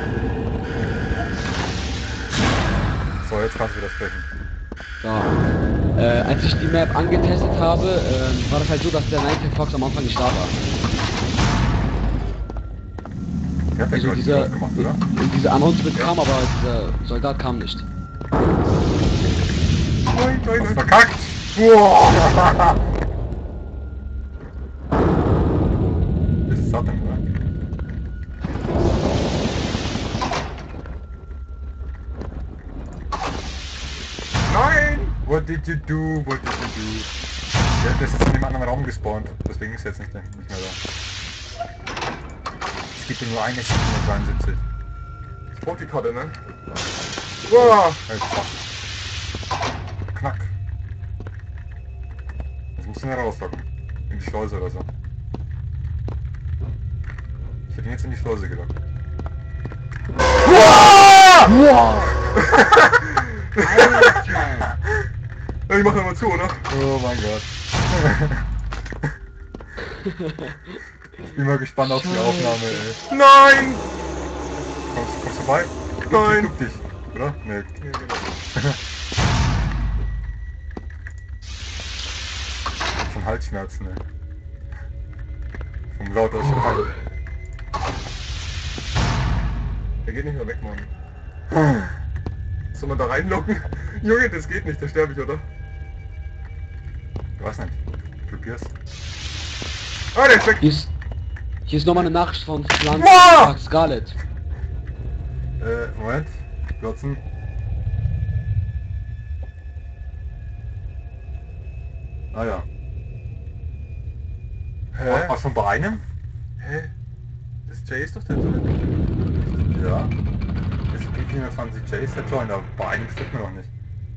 So, jetzt kannst du wieder sprechen. Ja. Als ich die Map angetestet habe, war das halt so, dass der Night Fox am Anfang nicht da war. Der hat ja Also gerade dieser, gemacht, oder? diese Announcement kam, aber dieser Soldat kam nicht. Was verkackt! Boah! Das ist satt, oder? Nein! What did you do? What did you do? Ja, das ist in dem anderen Raum gespawnt, deswegen ist er jetzt nicht mehr da. Es gibt ja nur eine 773. Ich brauch die Karte, ne? Boah! Knack. Jetzt musst du ihn rauslocken. In die Schleuse oder so. Ich hätte ihn jetzt in die Schleuse gelockt. Alter! Ich mach nochmal zu, oder? Oh mein Gott. Ich bin mal gespannt auf die Aufnahme, ey. Nein! Kommst du vorbei? Nein! Duck dich, oder? Nee. Nee, genau. Von Halsschmerzen, ey. Vom lauter Schreien. Der geht nicht mehr weg, Mann. Soll man da reinlocken? Junge, das geht nicht, da sterbe ich, oder? Ich weiß nicht. Probier's. Ah, der ist weg! Hier ist nochmal eine Nachricht von Pflanzen Boah! Scarlet. Moment. Glotzen. Ah ja. Hä? Was schon bei einem? Hä? Das Jay ist doch der Joint. Ja. Das P420J ist der Joint, aber bei einem stimmt mir noch nicht.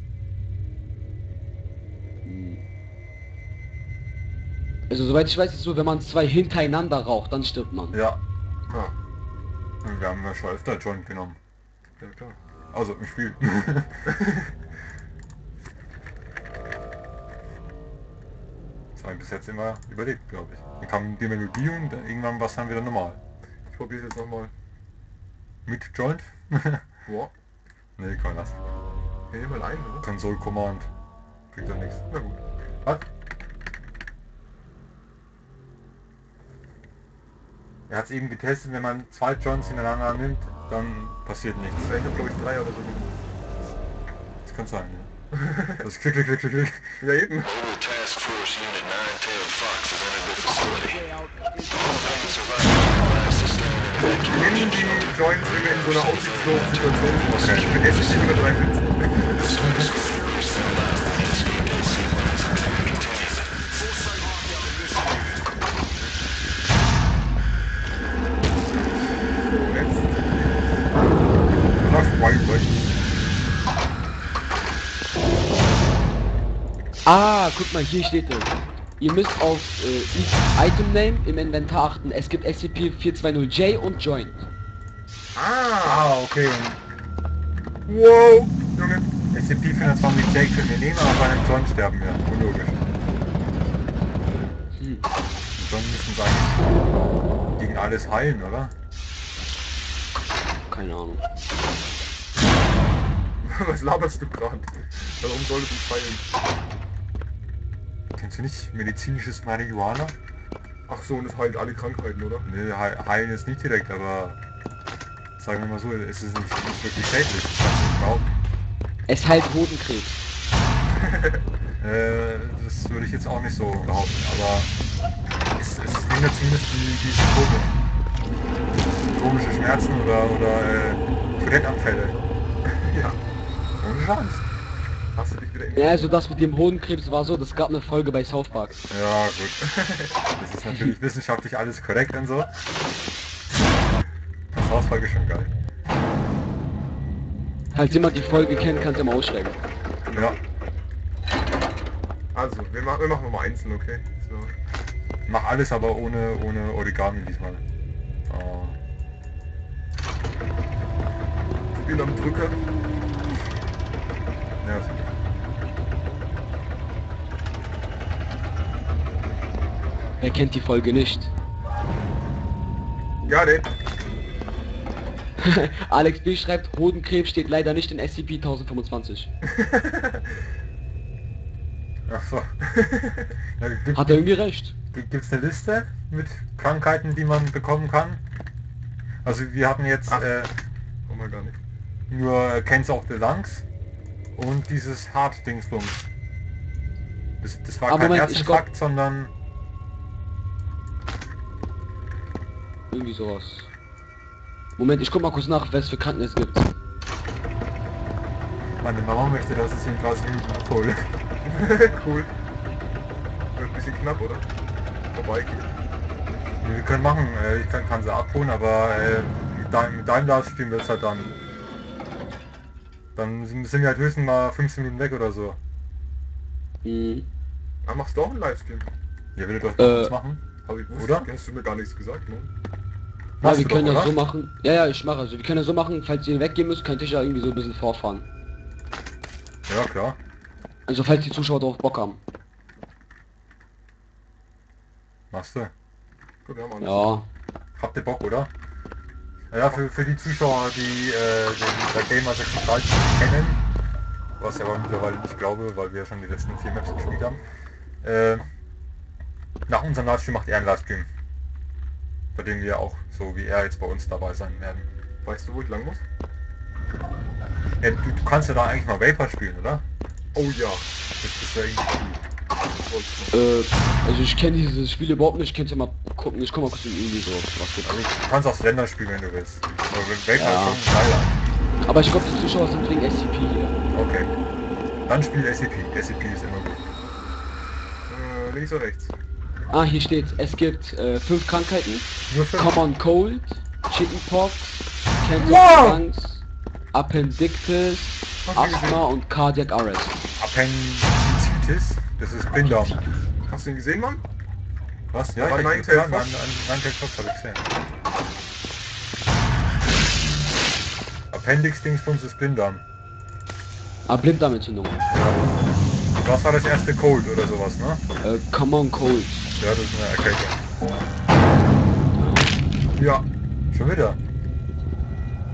Also soweit ich weiß, ist es so, wenn man zwei hintereinander raucht, dann stirbt man. Ja. Ah, Und wir haben ja schon öfter Joint genommen. ja klar. Also im Spiel. Das haben wir bis jetzt immer überlebt, glaube ich. Dann kam die Melodie und dann irgendwann war es dann wieder normal. Ich probier's jetzt nochmal. Mit Joint? Boah. Nee, kann das. Nee, mal ein, oder? Console Command. kriegt er nichts. Na gut. Was? Er hat es eben getestet, wenn man 2 Joints hintereinander nimmt, dann passiert nichts. Ich habe glaube ich 3 oder so genommen. Das kann sein, ja. Das ist klick, klick, klick, klick, klick. Ja eben. Mobile Task Force Unit 9-tailed Fox has entered the facility. All remaining survivors require sustained Wir nehmen die Joints immer in so einer aussichtslosen Situation vor. Okay. Mit SSD über 3 Bits. So, jetzt. Ach, Wild. Ah, guck mal, hier steht es. Ihr müsst auf Item Name im Inventar achten. Es gibt SCP-420J und Joint. Ah! Okay. Wow! Junge. SCP-420J können wir nehmen, aber bei einem Joint sterben wir. Unlogisch. Hm. Die Joint müssen es eigentlich gegen alles heilen, oder? Keine Ahnung. Was laberst du gerade? Warum soll es uns heilen? Kennst du nicht medizinisches Marihuana? Ach so, und es heilt alle Krankheiten, oder? Ne, heilen ist nicht direkt, aber sagen wir mal so, es ist nicht wirklich schädlich. Das kannst du nicht behaupten. Es heilt Hodenkrebs. Das würde ich jetzt auch nicht so behaupten, aber es lindert zumindest die Symptome. Komische Schmerzen oder Toilettanfälle. Ja. Ohne Chance. Hast du dich wieder in... Ja, also das mit dem Hodenkrebs war so, das gab eine Folge bei South Park. Ja, gut. Das ist natürlich wissenschaftlich alles korrekt und so. Das Hausfall ist schon geil. Falls jemand die Folge kennt, kann es immer ausschreiben. Ja, Also, wir machen nochmal einzeln, okay? So. mach alles aber ohne Origami diesmal. Oh. Ich bin am Drücker. Ja, ist- Wer kennt die Folge nicht? Ja, ne. Alex B. schreibt, Hodenkrebs steht leider nicht in SCP-1025. Ach so. Ja, Hat er irgendwie recht. Gibt's eine Liste mit Krankheiten, die man bekommen kann? Also wir hatten jetzt Ach. Oh mein gar nicht. nur Cancer of the Lungs und dieses Heart-Dingsbums. Das war Aber kein Moment, ich Herzinfarkt, sondern... Irgendwie sowas. Moment, ich guck mal kurz nach, was für Kranken es gibt. Meine Mama möchte, dass ich in 30 Minuten abhole. Cool. Wird ein bisschen knapp, oder? Vorbeigeht. Wir können machen, ich kann sie abholen, aber mit deinem Livestream wird es halt dann... Dann sind wir halt höchstens mal 15 Minuten weg oder so. Hm. Ah, machst du auch einen Livestream? Ja, will doch was machen? Hab ich gewusst. Oder? Hast du mir gar nichts gesagt, ne? Ja, Machst wir du können doch, das oder? so machen. Ja, ich mache. Also wir können das so machen, falls ihr weggehen müsst, könnt ihr ja irgendwie so ein bisschen vorfahren. Ja, klar. Also falls die Zuschauer darauf Bock haben. Machst du. Gut, wir haben alles. Ja. Habt ihr Bock, oder? Ja, für die Zuschauer, die der Gamer 36 nicht kennen, was ich aber mittlerweile nicht glaube, weil wir schon die letzten 4 Maps gespielt haben, nach unserem Livestream macht er einen Livestream, bei dem wir auch, so wie er jetzt bei uns dabei sein werden. Weißt du, wo ich lang muss? Ja, du kannst ja da eigentlich mal Vapor spielen, oder? Oh ja. Das wäre irgendwie cool. Das wollte ich noch. Also ich kenne dieses Spiel überhaupt nicht, ich kann ja mal gucken, ich guck mal kurz in irgendwie so was gibt. Also du kannst auch Slender spielen, wenn du willst. Aber Vapor Ja. ist schon geiler. Aber ich glaube die Zuschauer sind wegen SCP hier. Okay. Dann spiel SCP. SCP ist immer gut. Links oder rechts? Ah, hier steht, es gibt 5 Krankheiten. Nur für Common Cold, Chickenpox, Cancer Wow! of the Lungs, Appendictis, Asthma und Cardiac Arrest. Appendicitis. Das ist Blinddarm. Hast du ihn gesehen, Mann? Was? Ja, Aber ich Ninetales ja, Fox? Ninetales Fox habe ich gesehen. Appendix-Dingsbums ist Blinddarm. Ah, Blinddarmentzündung. Ja. Was war das erste Cold oder sowas, ne? Common Cold. Ja, das ist eine Erkältung. Ja. Schon wieder.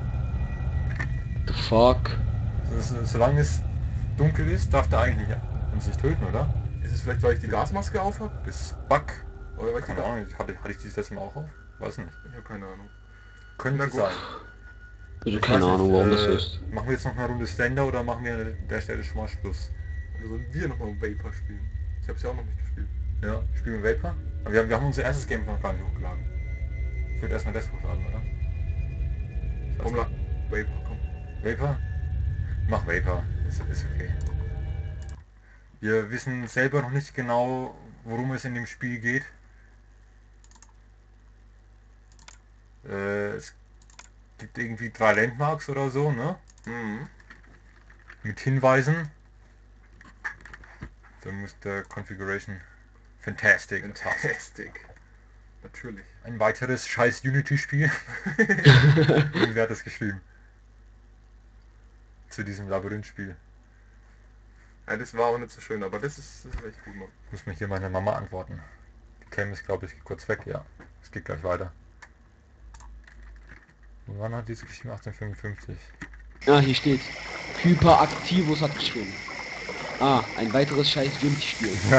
The fuck? Solange es dunkel ist, darf der eigentlich nicht uns nicht töten, oder? Ist es vielleicht, weil ich die Gasmaske auf habe? Das Bug. Oder weil ich die Keine Ahnung, hatte ich die das letzte Mal auch auf? Weiß nicht. Ich habe keine Ahnung. Könnte Na gut. sein. Also Ich keine weiß Ahnung, nicht, warum das so ist. Machen wir jetzt noch eine Runde Slender oder machen wir an der Stelle schon mal Schluss? Oder sollen wir nochmal Vapor spielen? Ich habe es ja auch noch nicht gespielt. Ja, spielen wir Vapor? Aber wir haben unser erstes Game noch gar nicht hochgeladen. Ich würde erstmal das hochladen, oder? Ich weiß Komm, nicht. Vapor, komm. Vapor? Mach Vapor, ist okay. Wir wissen selber noch nicht genau, worum es in dem Spiel geht. Es gibt irgendwie 3 Landmarks oder so, ne? Mhm. Mit Hinweisen. Dann muss der Configuration Fantastic. Fantastic. Natürlich. Ein weiteres scheiß Unity-Spiel. Wer hat das geschrieben? Zu diesem Labyrinth-Spiel. Ja, das war auch nicht so schön, aber das ist echt gut, Mann. Muss mir hier meine Mama antworten. Die Cam ist, glaube ich, kurz weg, ja. Es geht gleich weiter. Wann hat diese geschrieben? 1855. Ah, hier steht. Hyperaktivus hat geschrieben. Ah, ein weiteres scheiß Unity-Spiel. Ja.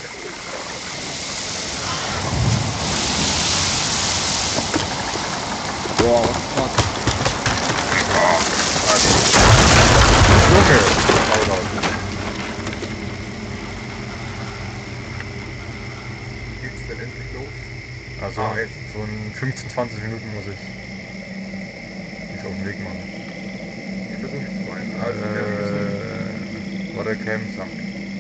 Boah, what the fuck. Okay. Shoutout. Geht's denn endlich los? Also jetzt. so in 15, 20 Minuten muss ich mich auf den Weg machen. Ich versuche mich zu meinen. Also, Oder Cam sagt.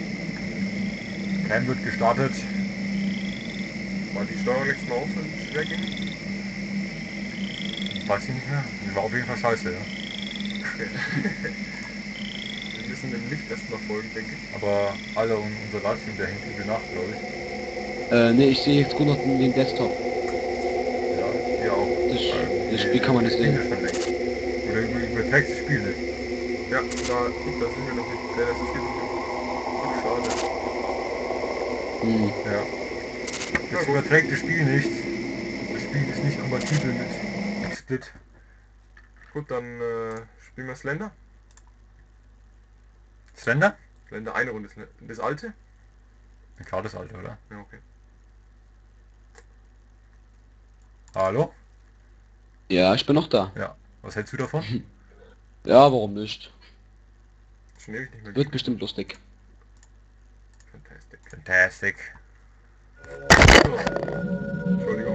Cam wird gestartet. war die Steuerung letztes Mal auch so schwer ging? Weiß ich nicht mehr. Die war auf jeden Fall scheiße, ja. Wir müssen dem Licht erstmal folgen, denke ich. Aber alle unser Livestream, der hängt übel nach, glaube ich. Ne, ich sehe jetzt nur noch den Desktop. Ja, hier auch. Das Spiel kann man nicht sehen. Schon längst. Oder überträgt das Spiel nicht. Ja, da, guck, da sind wir noch nicht. Das ist hier noch nicht. Ach, schade. Hm. Ja. Das überträgt das Spiel nicht. Das Spiel ist nicht kompatibel mit Split. Gut, dann spielen wir Slender. Slender? Slender, eine Runde. Das alte? Ja, klar, das alte, oder? Ja, okay. Hallo? Ja, ich bin noch da. Ja. Was hältst du davon? Ja, warum nicht? Schon ewig nicht mehr Wird bestimmt lustig. Fantastic. Fantastic. So. Entschuldigung.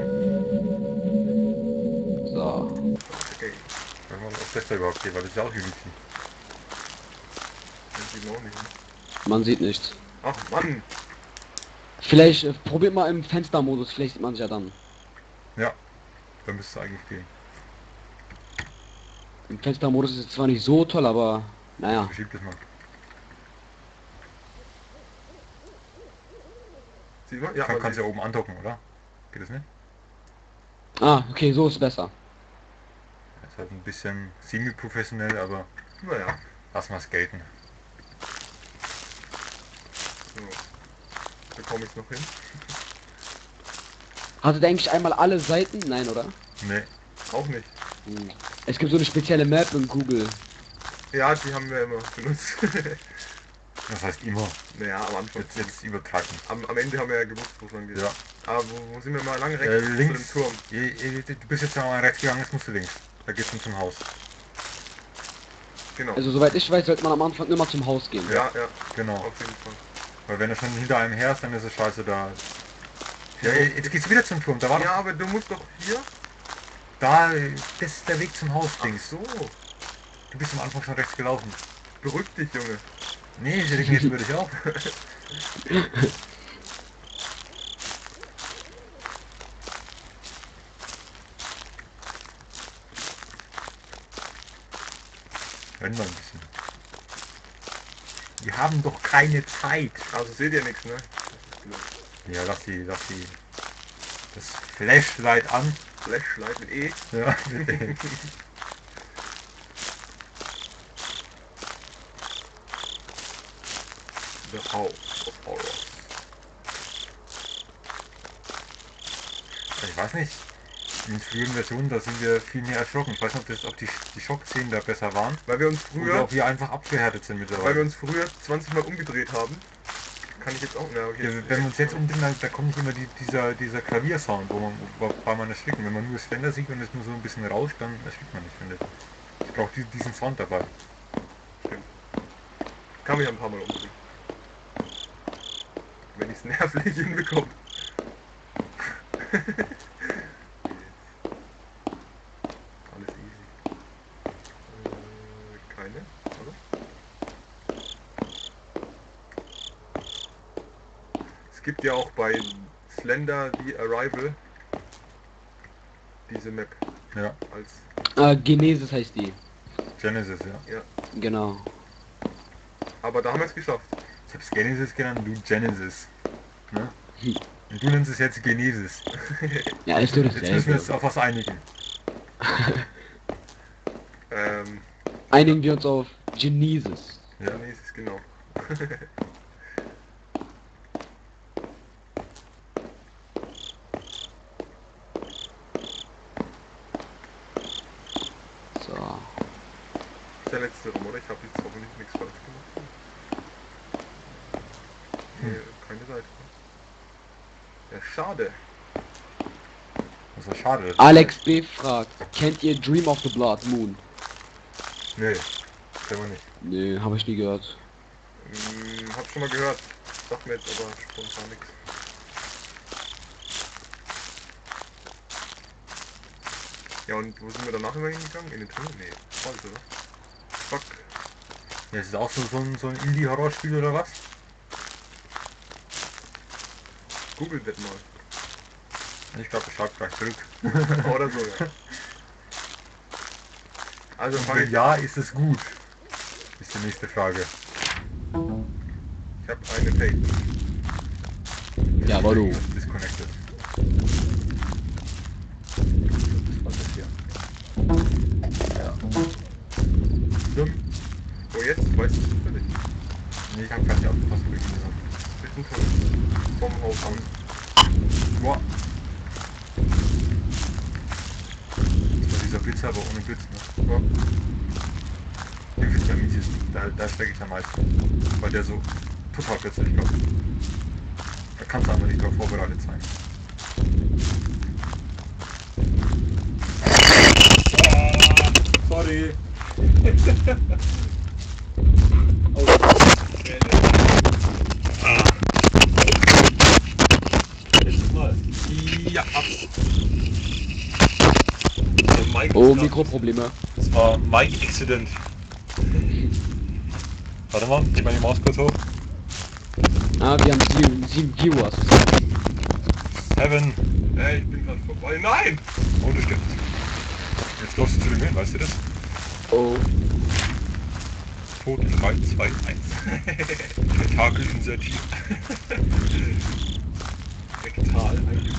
So. Okay. Wenn man auf das da überhaupt geht, weil das ist ja auch Unity. Den sieht man auch nicht. Ne? Man sieht nichts. Ach Mann! Vielleicht probiert mal im Fenstermodus, vielleicht sieht man sich ja dann. Ja. Da müsste es eigentlich gehen. Im Fenstermodus ist es zwar nicht so toll, aber naja. Verschiebt es mal. Sieht man? Ja, Kannst ja oben andocken, oder? Geht das nicht? Ah, okay, so ist besser. Das ist halt ein bisschen semi-professionell, aber Naja. lass mal skaten. So. Da komme ich noch hin. Hattet ihr eigentlich einmal alle Seiten? Nein, oder? Nee. Auch nicht. Hm. Es gibt so eine spezielle Map in Google. Ja, die haben wir immer benutzt. Das heißt immer. Naja, am Anfang. Jetzt übertreiben. Am Ende haben wir ja gewusst, wo es lang geht. Ja. Aber wo sind wir mal lange rechts? Links. Zu dem Turm. Du bist jetzt mal rechts gegangen, jetzt musst du links. Da geht's dann zum Haus. Genau. Also soweit ich weiß, sollte man am Anfang immer zum Haus gehen. ja, ja, Genau. auf jeden Fall. Weil wenn er schon hinter einem her ist, dann ist es scheiße da. Ja, jetzt geht's wieder zum Turm. Da war Ja, doch, aber du musst doch hier. da, das ist der Weg zum Haus, Ach Dings. so. Du bist am Anfang schon rechts gelaufen. Beruhig dich, Junge. Nee, ich reg jetzt über dich auf. Renn mal ein bisschen. Wir haben doch keine Zeit. Also seht ihr nichts, ne? Ja, lass die das Flashlight an. Flashlight mit E. Ja, bitte. The House of Horrors. Ich weiß nicht. In früheren Versionen, da sind wir viel mehr erschrocken. Ich weiß nicht, ob die Schockszenen da besser waren. Weil wir uns Oder früher, ob wir einfach abgehärtet sind weil wir mittlerweile. uns früher 20 Mal umgedreht haben kann ich jetzt auch... Na, okay, Ja, wenn wir uns jetzt umdrehen, da kommt nicht immer dieser Klaviersound, wobei man erschricken. Wenn man nur das Fender sieht und es nur so ein bisschen rauscht, dann erschrickt man nicht, finde ich. Ich brauche diesen Sound dabei. Stimmt. Kann mich ein paar Mal umdrehen. Wenn ich es nervlich hinbekomme. Alles easy. Keine, oder? Es gibt ja auch bei Slender The Arrival diese Map Ja, als... Genesis heißt die. Genesis, ja. Ja. Genau. Aber da haben wir es geschafft. Ich hab's Genesis genannt, du Genesis. Ne? Hm. Und du nennst es jetzt Genesis. Ja, ist doch Jetzt müssen wir dasselbe. uns auf was einigen. Einigen wir uns auf Genesis. Ja. Nee, es ist genau. So. Das ist der letzte Raum, oder? Ich habe jetzt hoffentlich nichts falsch gemacht. Nee, keine Seite. Ja, schade. Das war schade. Alex B. fragt, kennt ihr Dream of the Blood Moon? Nee, können wir nicht. Nee, habe ich nie gehört. Hab schon mal gehört. Sagt mir jetzt aber spontan nichts. Ja, und wo sind wir danach immer hingegangen? In den Tunnel? Nee, falsch, oder? Fuck. Ja, ist das auch so ein Indie-Horrorspiel oder was? Google das mal. Ich glaube, ich schau gleich zurück. Oder so, ja. Also Und fange wenn ich... ja, ist es gut? Ist die nächste Frage. Ich habe eine Fake. Ja, aber du. Disconnected. Was ist hier? Ja. Stimmt. Wo jetzt? Weißt du zufällig? Nee, ich hab grad nicht aufgepasst, wo ich gesagt Zwischentunnel. Vom Haus an. Boah. Das war dieser Blitz, aber ohne Blitz, ne? Ja. Den finde ich am easiesten. Da stecke ich am meisten. Weil der so total plötzlich kommt. Da kannst du einfach nicht drauf vorbereitet sein. Sorry. Ja, Oh, Mikroprobleme. Das war Mike Accident. Warte mal, gib mal die Maus kurz hoch. Ah, wir haben 7 Viewers. 7. ich bin gerade vorbei. Nein! Oh, das stimmt. Jetzt läufst du zu dem hin, weißt du das? Oh. Tod 3, 2, 1. Tentakel insertiert. Rektal eingefügt.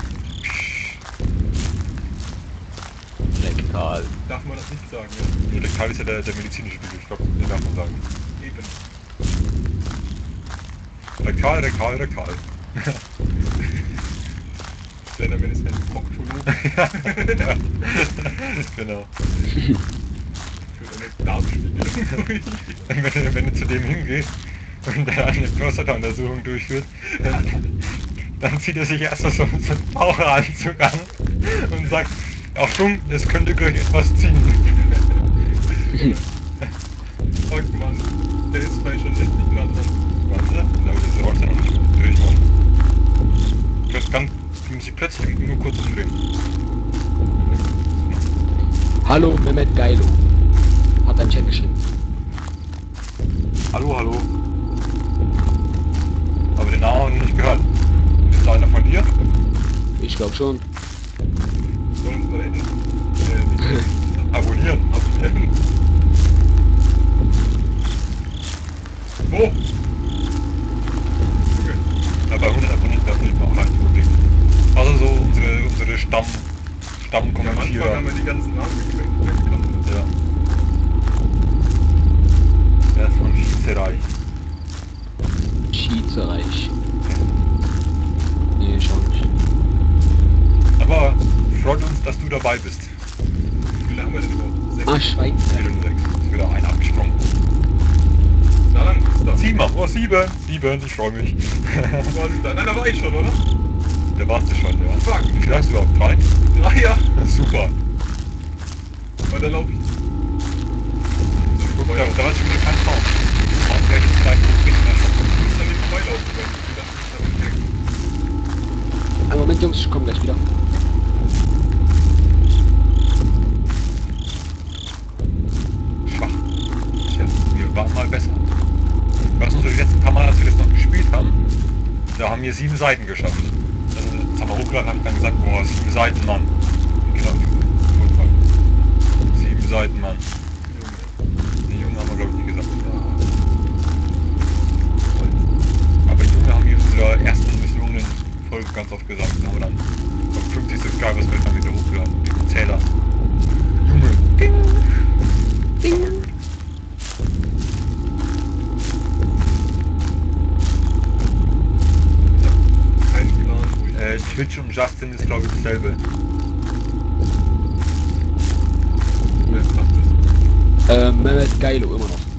Rektal. Darf man das nicht sagen, ja? Rektal ist ja der medizinische Begriff, ich glaube, den darf man sagen. Eben. Rektal, Rektal, Rektal. Slenderman ist ein Proktologe Ja. Genau. für eine Darmspiegelung. Wenn du zu dem hingehst und der eine Prostata-Untersuchung durchführt, dann zieht er sich erst so einen Taucheranzug an und sagt, Achtung, es könnte gleich etwas ziehen. Fuck, Mann. Der ist vielleicht schon echt nicht nah dran. Warte, aber das Wort noch nicht durch, Mann. Das kann sich plötzlich nur kurz umdrehen. Hallo, Mehmet Geilo. Hat ein Chat geschrieben. Hallo, hallo. Aber den Namen habe ich nicht gehört. Ist da einer von dir? Ich glaube schon. Sollen uns mal enden? Abonnieren. Abonnieren. Wo? Ja, bei 100 Abonnenten darf nicht mehr auch leicht überblicken. Also so unsere Ja, am Anfang Stammkommentierer. haben wir die ganzen Namen gekriegt. Vielleicht kann man das. Ja. Der ist von Schießerei. Schiedsreich. Nee, schon nicht. Aber freut uns, dass du dabei bist. Wie viele haben wir denn überhaupt? 6? Ah, Schweiz. 6. Ist wieder ein abgesprungen. Na dann, bis dann. 7 haben Oh, 7, ich freue mich. Wo warst du da? Nein, da war ich schon, oder? Da warst du schon, ja. Fuck. Wie viel hast du überhaupt? 3? 3, ja. Super. Aber da laufe ich. Guck, da war schon wieder kein Traum. Und gleich ist gleich mit in der Shop. Du musst an dem vorbeilaufen, weil ich gedacht habe. Einen Moment, Jungs, ich komme gleich wieder. Schwach. Tja, wir waren mal besser. Weißt du, so die letzten paar Mal, als wir das noch gespielt haben, da haben wir 7 Seiten geschafft. Also, das haben wir hochgeladen, habe ich dann gesagt, boah, 7 Seiten, Mann. Genau, 7 Seiten, Mann. Die Junge haben wir, glaube ich, nie gesagt. Aber Junge haben wir in unserer ersten Mission in Folge ganz oft gesagt. Da haben wir dann auf 50 Subscribers wird dann wieder hochgeladen. Den Zähler. Junge. Ding. Ding. Kein Plan, wo ich... Twitch und Justin ist, glaube ich, dasselbe. Wer macht das? Mehmet Geilo immer noch.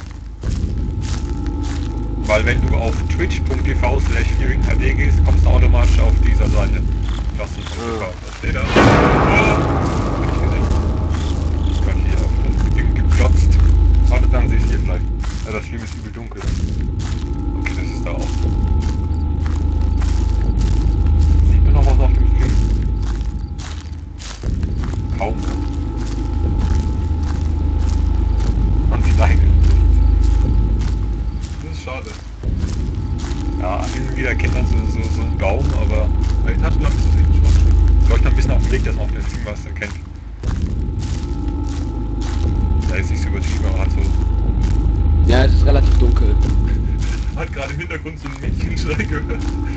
Weil wenn du auf twitch.tv/fearinghd gehst, kommst du automatisch auf dieser Seite. Justin.tv. Ah. Was steht da? Ich bin hier auf das Ding geklotzt. Warte, dann sehe ich hier vielleicht. Ja, das Stream ist übel dunkel. Okay, das ist da auch. Sieht man noch was auf dem Stream? Kaum. Man sieht eigentlich. Das ist schade. Ja, hin und wieder kennt man so einen Baum, aber Bei den Taschenlampen ist das echt schwach. läuft ein bisschen auf den Blick, dass man auf dem Stream was erkennt. Da ist nicht so übertrieben, aber hat so. Ja, es ist relativ dunkel. Hat gerade im Hintergrund so ein Mädchenschrei gehört.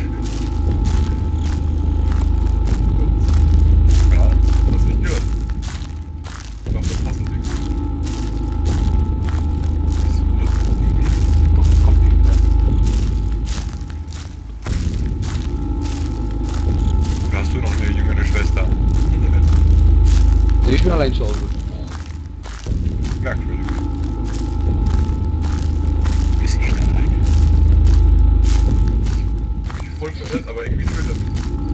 Ja, Hast du nicht gehört? Ich glaube, das passt nicht. kommt nicht mehr. Oder hast du noch eine jüngere Schwester? Ich bin allein zu Hause. Merkwürdig. Ist echt alleine. Ich bin voll verwirrt, aber irgendwie fühlt das mich.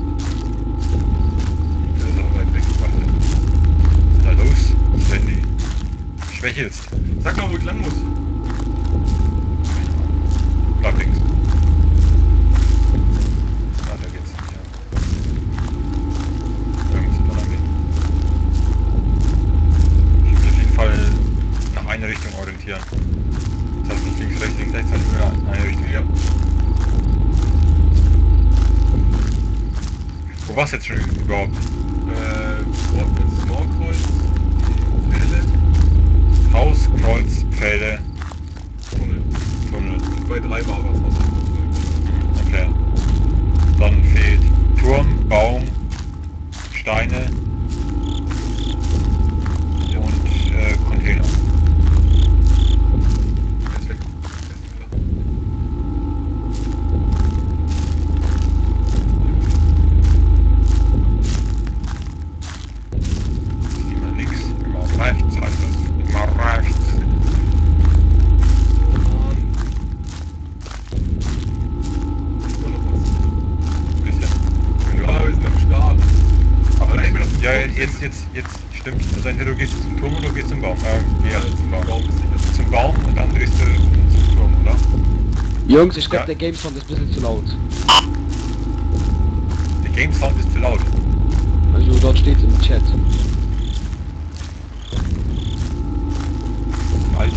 Das ist aber weit weg. Warte. Na los, wenn die Schwäche ist. Sag mal, wo ich lang muss. Bleib links. Ah, da geht's nicht, ja. Da muss ich lang gehen. Ich muss auf jeden Fall nach einer Richtung orientieren. Das heißt nicht links, rechts, sondern nur in eine Richtung, ja. Wo war's jetzt schon überhaupt? Das Mauerkreuz, die Pfähle, Haus, Kreuz, Pfähle, Tunnel. Tunnel. Bei 3 war was. Okay. Dann fehlt Turm, Baum, Steine und Container. Jetzt weg. Immer links, immer rechts, heißt das. Immer rechts. Bisschen. Wenn du Ja, wir sind am Start. aber Nein, ich bin auf dem ja, Turm. jetzt stimmt. Also entweder du gehst zum Turm oder du gehst zum Baum. Nee, also zum Zum Baum. Baum ist sicher. Zum Baum und dann drehst du zum Turm, oder? Jungs, ich glaube Ja. der Game Sound ist ein bisschen zu laut. Der Game Sound ist zu laut. Also dort steht es im Chat. Alt.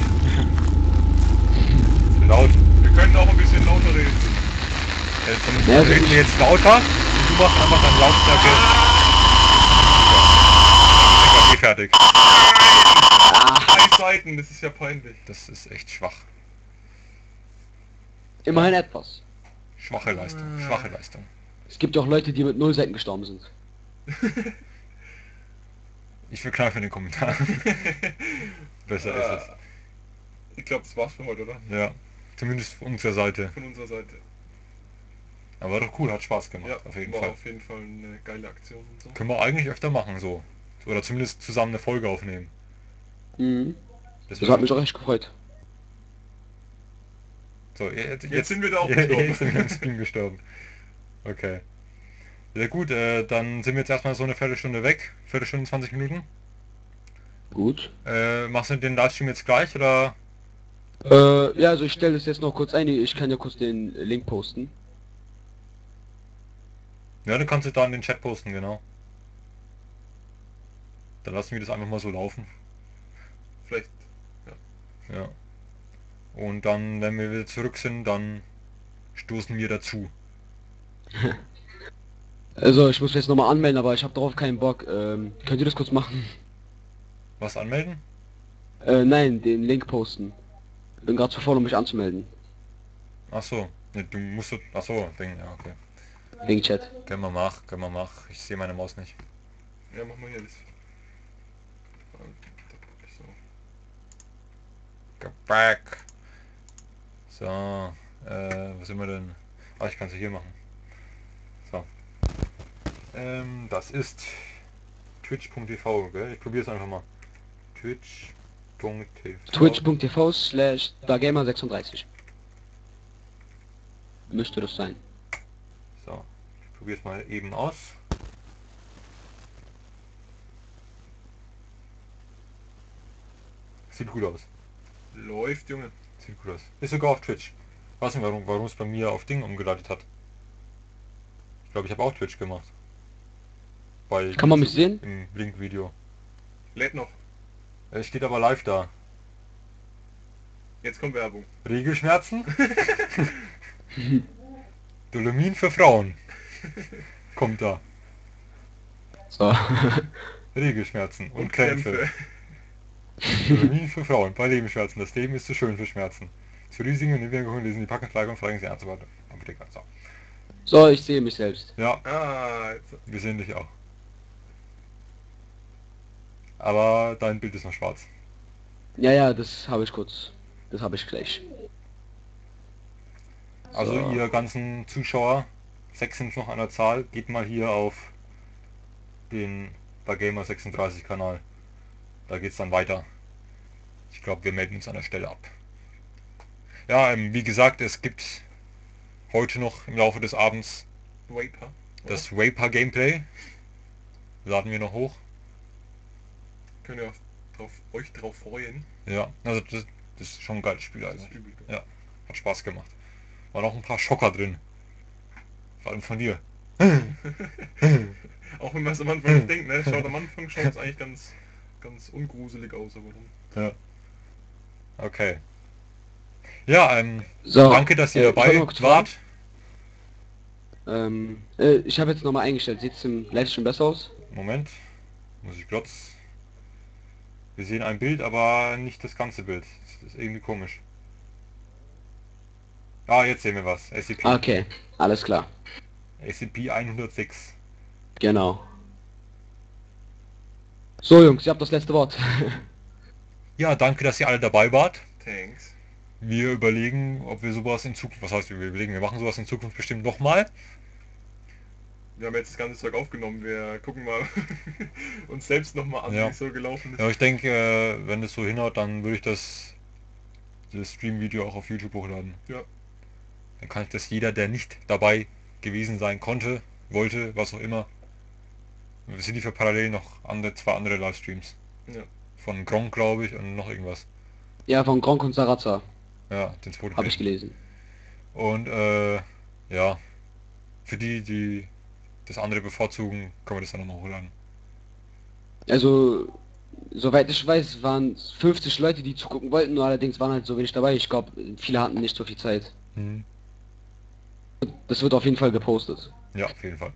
Zu laut. Wir können auch ein bisschen lauter reden. Dann Ja, also reden wir jetzt lauter und du machst einfach deine Lautstärke. So. Dann sind wir fertig. 3 Seiten, das ist ja peinlich. Das ist echt schwach. Immerhin etwas. Schwache Leistung. Schwache Leistung. Es gibt ja auch Leute, die mit 0 Seiten gestorben sind. Ich verkneife den Kommentar. Besser ist es. Ich glaube, das war's für heute, oder? Ja. Zumindest von unserer Seite. Von unserer Seite. Aber doch cool, hat Spaß gemacht. Ja, auf jeden war Fall. auf jeden Fall eine geile Aktion und so. Können wir eigentlich öfter machen so. Oder zumindest zusammen eine Folge aufnehmen. Mhm. Das Das hat mich auch echt gefreut. So, jetzt sind wir da auch Jetzt gestorben. sind wir im Stream gestorben. Okay. Ja gut, dann sind wir jetzt erstmal so eine Viertelstunde weg. Viertelstunde, 20 Minuten. Gut. Machst du den Livestream jetzt gleich oder? Ja, also ich stelle es jetzt noch kurz ein. Ich kann ja kurz den Link posten. Ja, du kannst es da in den Chat posten, genau. Dann lassen wir das einfach mal so laufen. Vielleicht. Ja. Und dann, wenn wir wieder zurück sind, dann stoßen wir dazu. Also ich muss mich jetzt nochmal anmelden, aber ich habe darauf keinen Bock. Könnt ihr das kurz machen? Was anmelden? Nein, den Link posten. Bin gerade zu faul, um mich anzumelden. Ach so. Ne, du musst... Ach so, Ding, ja, okay. Wegen Chat. Können wir mach. Ich sehe meine Maus nicht. Ja, mach mal hier das. So. Go back. So, was sind wir denn? Ah, ich kann es hier machen. So. Das ist twitch.tv, gell? Ich probiere es einfach mal. Twitch.tv. Twitch.tv/dagamer36. Müsste das sein. So, ich probiere es mal eben aus. Sieht gut aus. Läuft, Junge. Sieht gut aus. Ist sogar auf Twitch. Weiß nicht, warum es bei mir auf Ding umgeleitet hat. Ich glaube, ich habe auch Twitch gemacht. Bei Kann man mich sehen? Im Link-Video. Lädt noch. Es steht aber live da. Jetzt kommt Werbung. Regelschmerzen? Dolomin für Frauen. Kommt da. So. Regelschmerzen und Krämpfe. Dolomin für Frauen bei Lebensschmerzen. Das Leben ist zu schön für Schmerzen. Zu Risiken und Nebenwirkungen lesen die Packungsflagge und fragen sie an, so weiter. Apotheker. So. So, ich sehe mich selbst. Ja, Ah, jetzt. wir sehen dich auch. Aber dein Bild ist noch schwarz. Ja, das habe ich kurz. Das habe ich gleich. Also So. ihr ganzen Zuschauer, 6 sind noch an der Zahl, geht mal hier auf den Gamer 36 Kanal. Da geht's dann weiter. Ich glaube, wir melden uns an der Stelle ab. Ja, wie gesagt, es gibt heute noch im Laufe des Abends Vapor. das Vapor Gameplay. Laden wir noch hoch. Könnt ihr euch drauf freuen. Ja, also das ist schon ein geiles Spiel. Das Also. ist übel. Ja, hat Spaß gemacht. War noch ein paar Schocker drin. Vor allem von dir. Auch wenn man es am Anfang nicht denkt, ne? Schaut am Anfang schaut es eigentlich ganz ungruselig aus, aber dann. Ja. Okay. Ja, So, danke, dass ihr ich wollte dabei noch kurz wart. Ich habe jetzt nochmal eingestellt. Sieht es im Livestream besser aus? Moment, muss ich kurz. Wir sehen ein Bild, aber nicht das ganze Bild. Das ist irgendwie komisch. Ah, jetzt sehen wir was. SCP. Okay, alles klar. SCP-106. Genau. So Jungs, ihr habt das letzte Wort. Ja, danke, dass ihr alle dabei wart. Thanks. Wir überlegen, ob wir sowas in Zukunft, was heißt wir überlegen, wir machen sowas in Zukunft bestimmt nochmal. Wir haben jetzt das ganze Zeug aufgenommen, wir gucken mal uns selbst nochmal an, Ja. wie es so gelaufen ist. Ja, ich denke, wenn es so hinhaut, dann würde ich das Stream-Video auch auf YouTube hochladen. Ja. Dann kann ich das jeder, der nicht dabei gewesen sein konnte, wollte, was auch immer. Wir sind für parallel noch zwei andere Livestreams. Ja. Von Gronk, glaube ich, und noch irgendwas. Ja, von Gronk und Sarazza. Ja, den zweiten. Habe ich gelesen. Und ja, für die das andere bevorzugen, können wir das dann nochmal hochladen. Also, soweit ich weiß, waren 50 Leute, die zugucken wollten, nur allerdings waren halt so wenig dabei. Ich glaube, viele hatten nicht so viel Zeit. Mhm. Das wird auf jeden Fall gepostet. Ja, auf jeden Fall.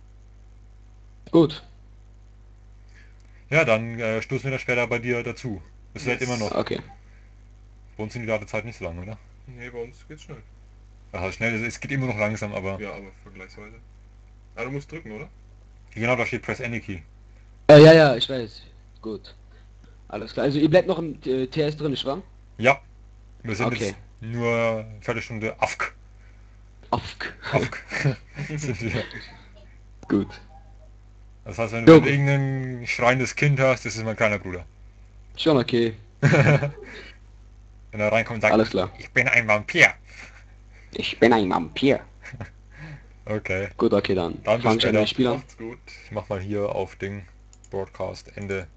Gut, Ja, dann stoßen wir da später bei dir dazu. Das lädt Yes. immer noch. okay. Bei uns sind die Ladezeit nicht so lang, oder? Nee, bei uns geht's schnell. Also schnell, es geht immer noch langsam, aber... Ja, aber vergleichsweise. Ah, du musst drücken, oder? Genau, da steht Press Any Key. Ja, ich weiß. Gut. Alles klar. Also ihr bleibt noch im TS drin, nicht wahr? Ja, wir sind Okay. jetzt nur eine Viertelstunde AFK. Afk. AFK. Sind wir. Gut. Das heißt, wenn du Jo. irgendein schreiendes Kind hast, das ist mein kleiner Bruder. Schon okay. Ja, Wenn er reinkommt und sagt, Alles klar. ich bin ein Vampir. Ich bin ein Vampir. Okay. Gut, okay, dann. Dann bis Fang ich an später. mit Spielern. Macht's gut. Ich mach mal hier auf Ding. Broadcast. Ende.